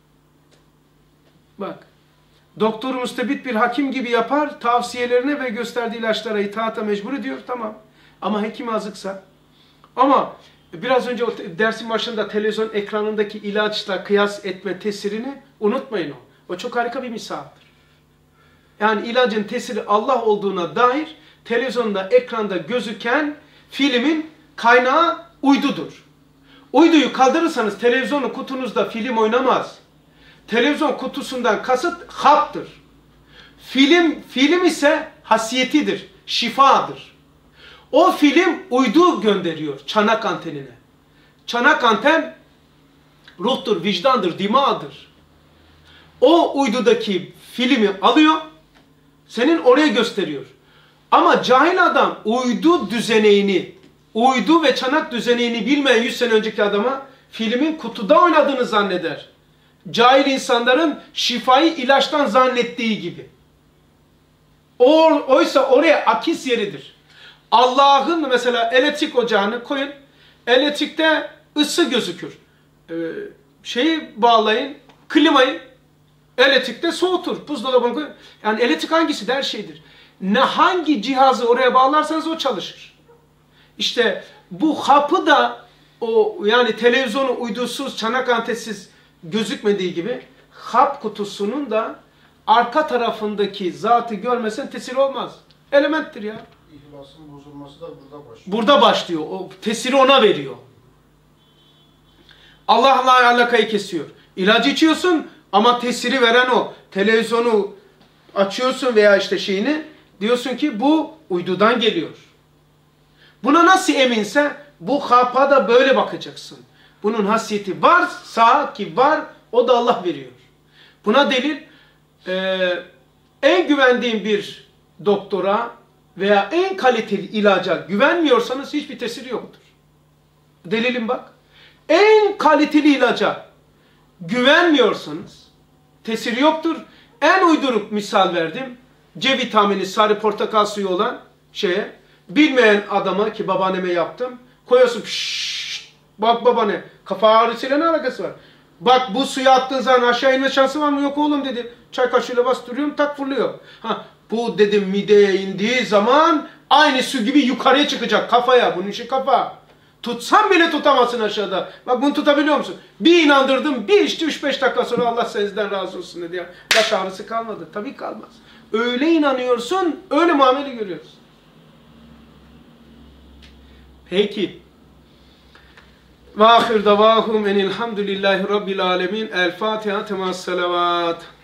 Bak, doktor müstebit bir hakim gibi yapar, tavsiyelerine ve gösterdiği ilaçlara itaata mecbur ediyor, tamam. Ama hekim azıksa, ama biraz önce o dersin başında televizyon ekranındaki ilaçla kıyas etme tesirini unutmayın o. O çok harika bir misaldır. Yani ilacın tesiri Allah olduğuna dair televizyonda, ekranda gözüken filmin kaynağı uydudur. Uyduyu kaldırırsanız televizyonun kutunuzda film oynamaz. Televizyon kutusundan kasıt haptır. Film ise hasiyetidir, şifadır. O film uydu gönderiyor çanak antenine. Çanak anten ruhtur, vicdandır, dimağdır. O uydudaki filmi alıyor, senin oraya gösteriyor. Ama cahil adam uydu düzeneğini, uydu ve çanak düzeneğini bilmeyen 100 sene önceki adama filmin kutuda oynadığını zanneder. Cahil insanların şifayı ilaçtan zannettiği gibi. Oysa oraya akis yeridir. Allah'ın mesela elektrik ocağını koyun, elektrikte ısı gözükür. Şeyi bağlayın, klimayı, elektrikte soğutur. Buzdolabını koyun. Yani elektrik hangisi de her şeydir. Hangi cihazı oraya bağlarsanız o çalışır. İşte bu hapı da o yani televizyonu uydusuz, çanak antensiz gözükmediği gibi hap kutusunun da arka tarafındaki zatı görmesen tesir olmaz. Elementtir ya. İhlasın bozulması da burada başlıyor. Burada başlıyor. O tesiri ona veriyor. Allah'la alakayı kesiyor. İlacı içiyorsun ama tesiri veren o. Televizyonu açıyorsun veya işte şeyini, diyorsun ki bu uydudan geliyor. Buna nasıl eminse Bu hapa da böyle bakacaksın. Bunun hasiyeti varsa ki var, o da Allah veriyor. Buna delil en güvendiğim bir doktora veya en kaliteli ilaca güvenmiyorsanız hiçbir tesiri yoktur. Delilim bak. En kaliteli ilaca güvenmiyorsanız tesiri yoktur. En uyduruk misal verdim. C vitamini, sarı portakal suyu olan şeye, bilmeyen adama, ki babaanneme yaptım, koyuyorsun, şşş, bak babaanne, kafa ağrısıyla ne alakası var? Bak bu suyu attığın zaman aşağı inme şansı var mı? Yok oğlum dedi. Çay kaşığıyla bastırıyorum, tak fırlıyor. Ha, bu dedim mideye indiği zaman aynı su gibi yukarıya çıkacak kafaya. Bunun işi kafa. Tutsan bile tutamazsın aşağıda. Bak bunu tutabiliyor musun? Bir inandırdım, bir içti, 3-5 dakika sonra Allah sizden razı olsun dedi ya. Baş ağrısı kalmadı. Tabii kalmaz. Öyle inanıyorsun, öyle muamele görüyorsun. Peki. Ve ahir davahum enilhamdülillahi rabbil alemin. El Fatiha temas salavat.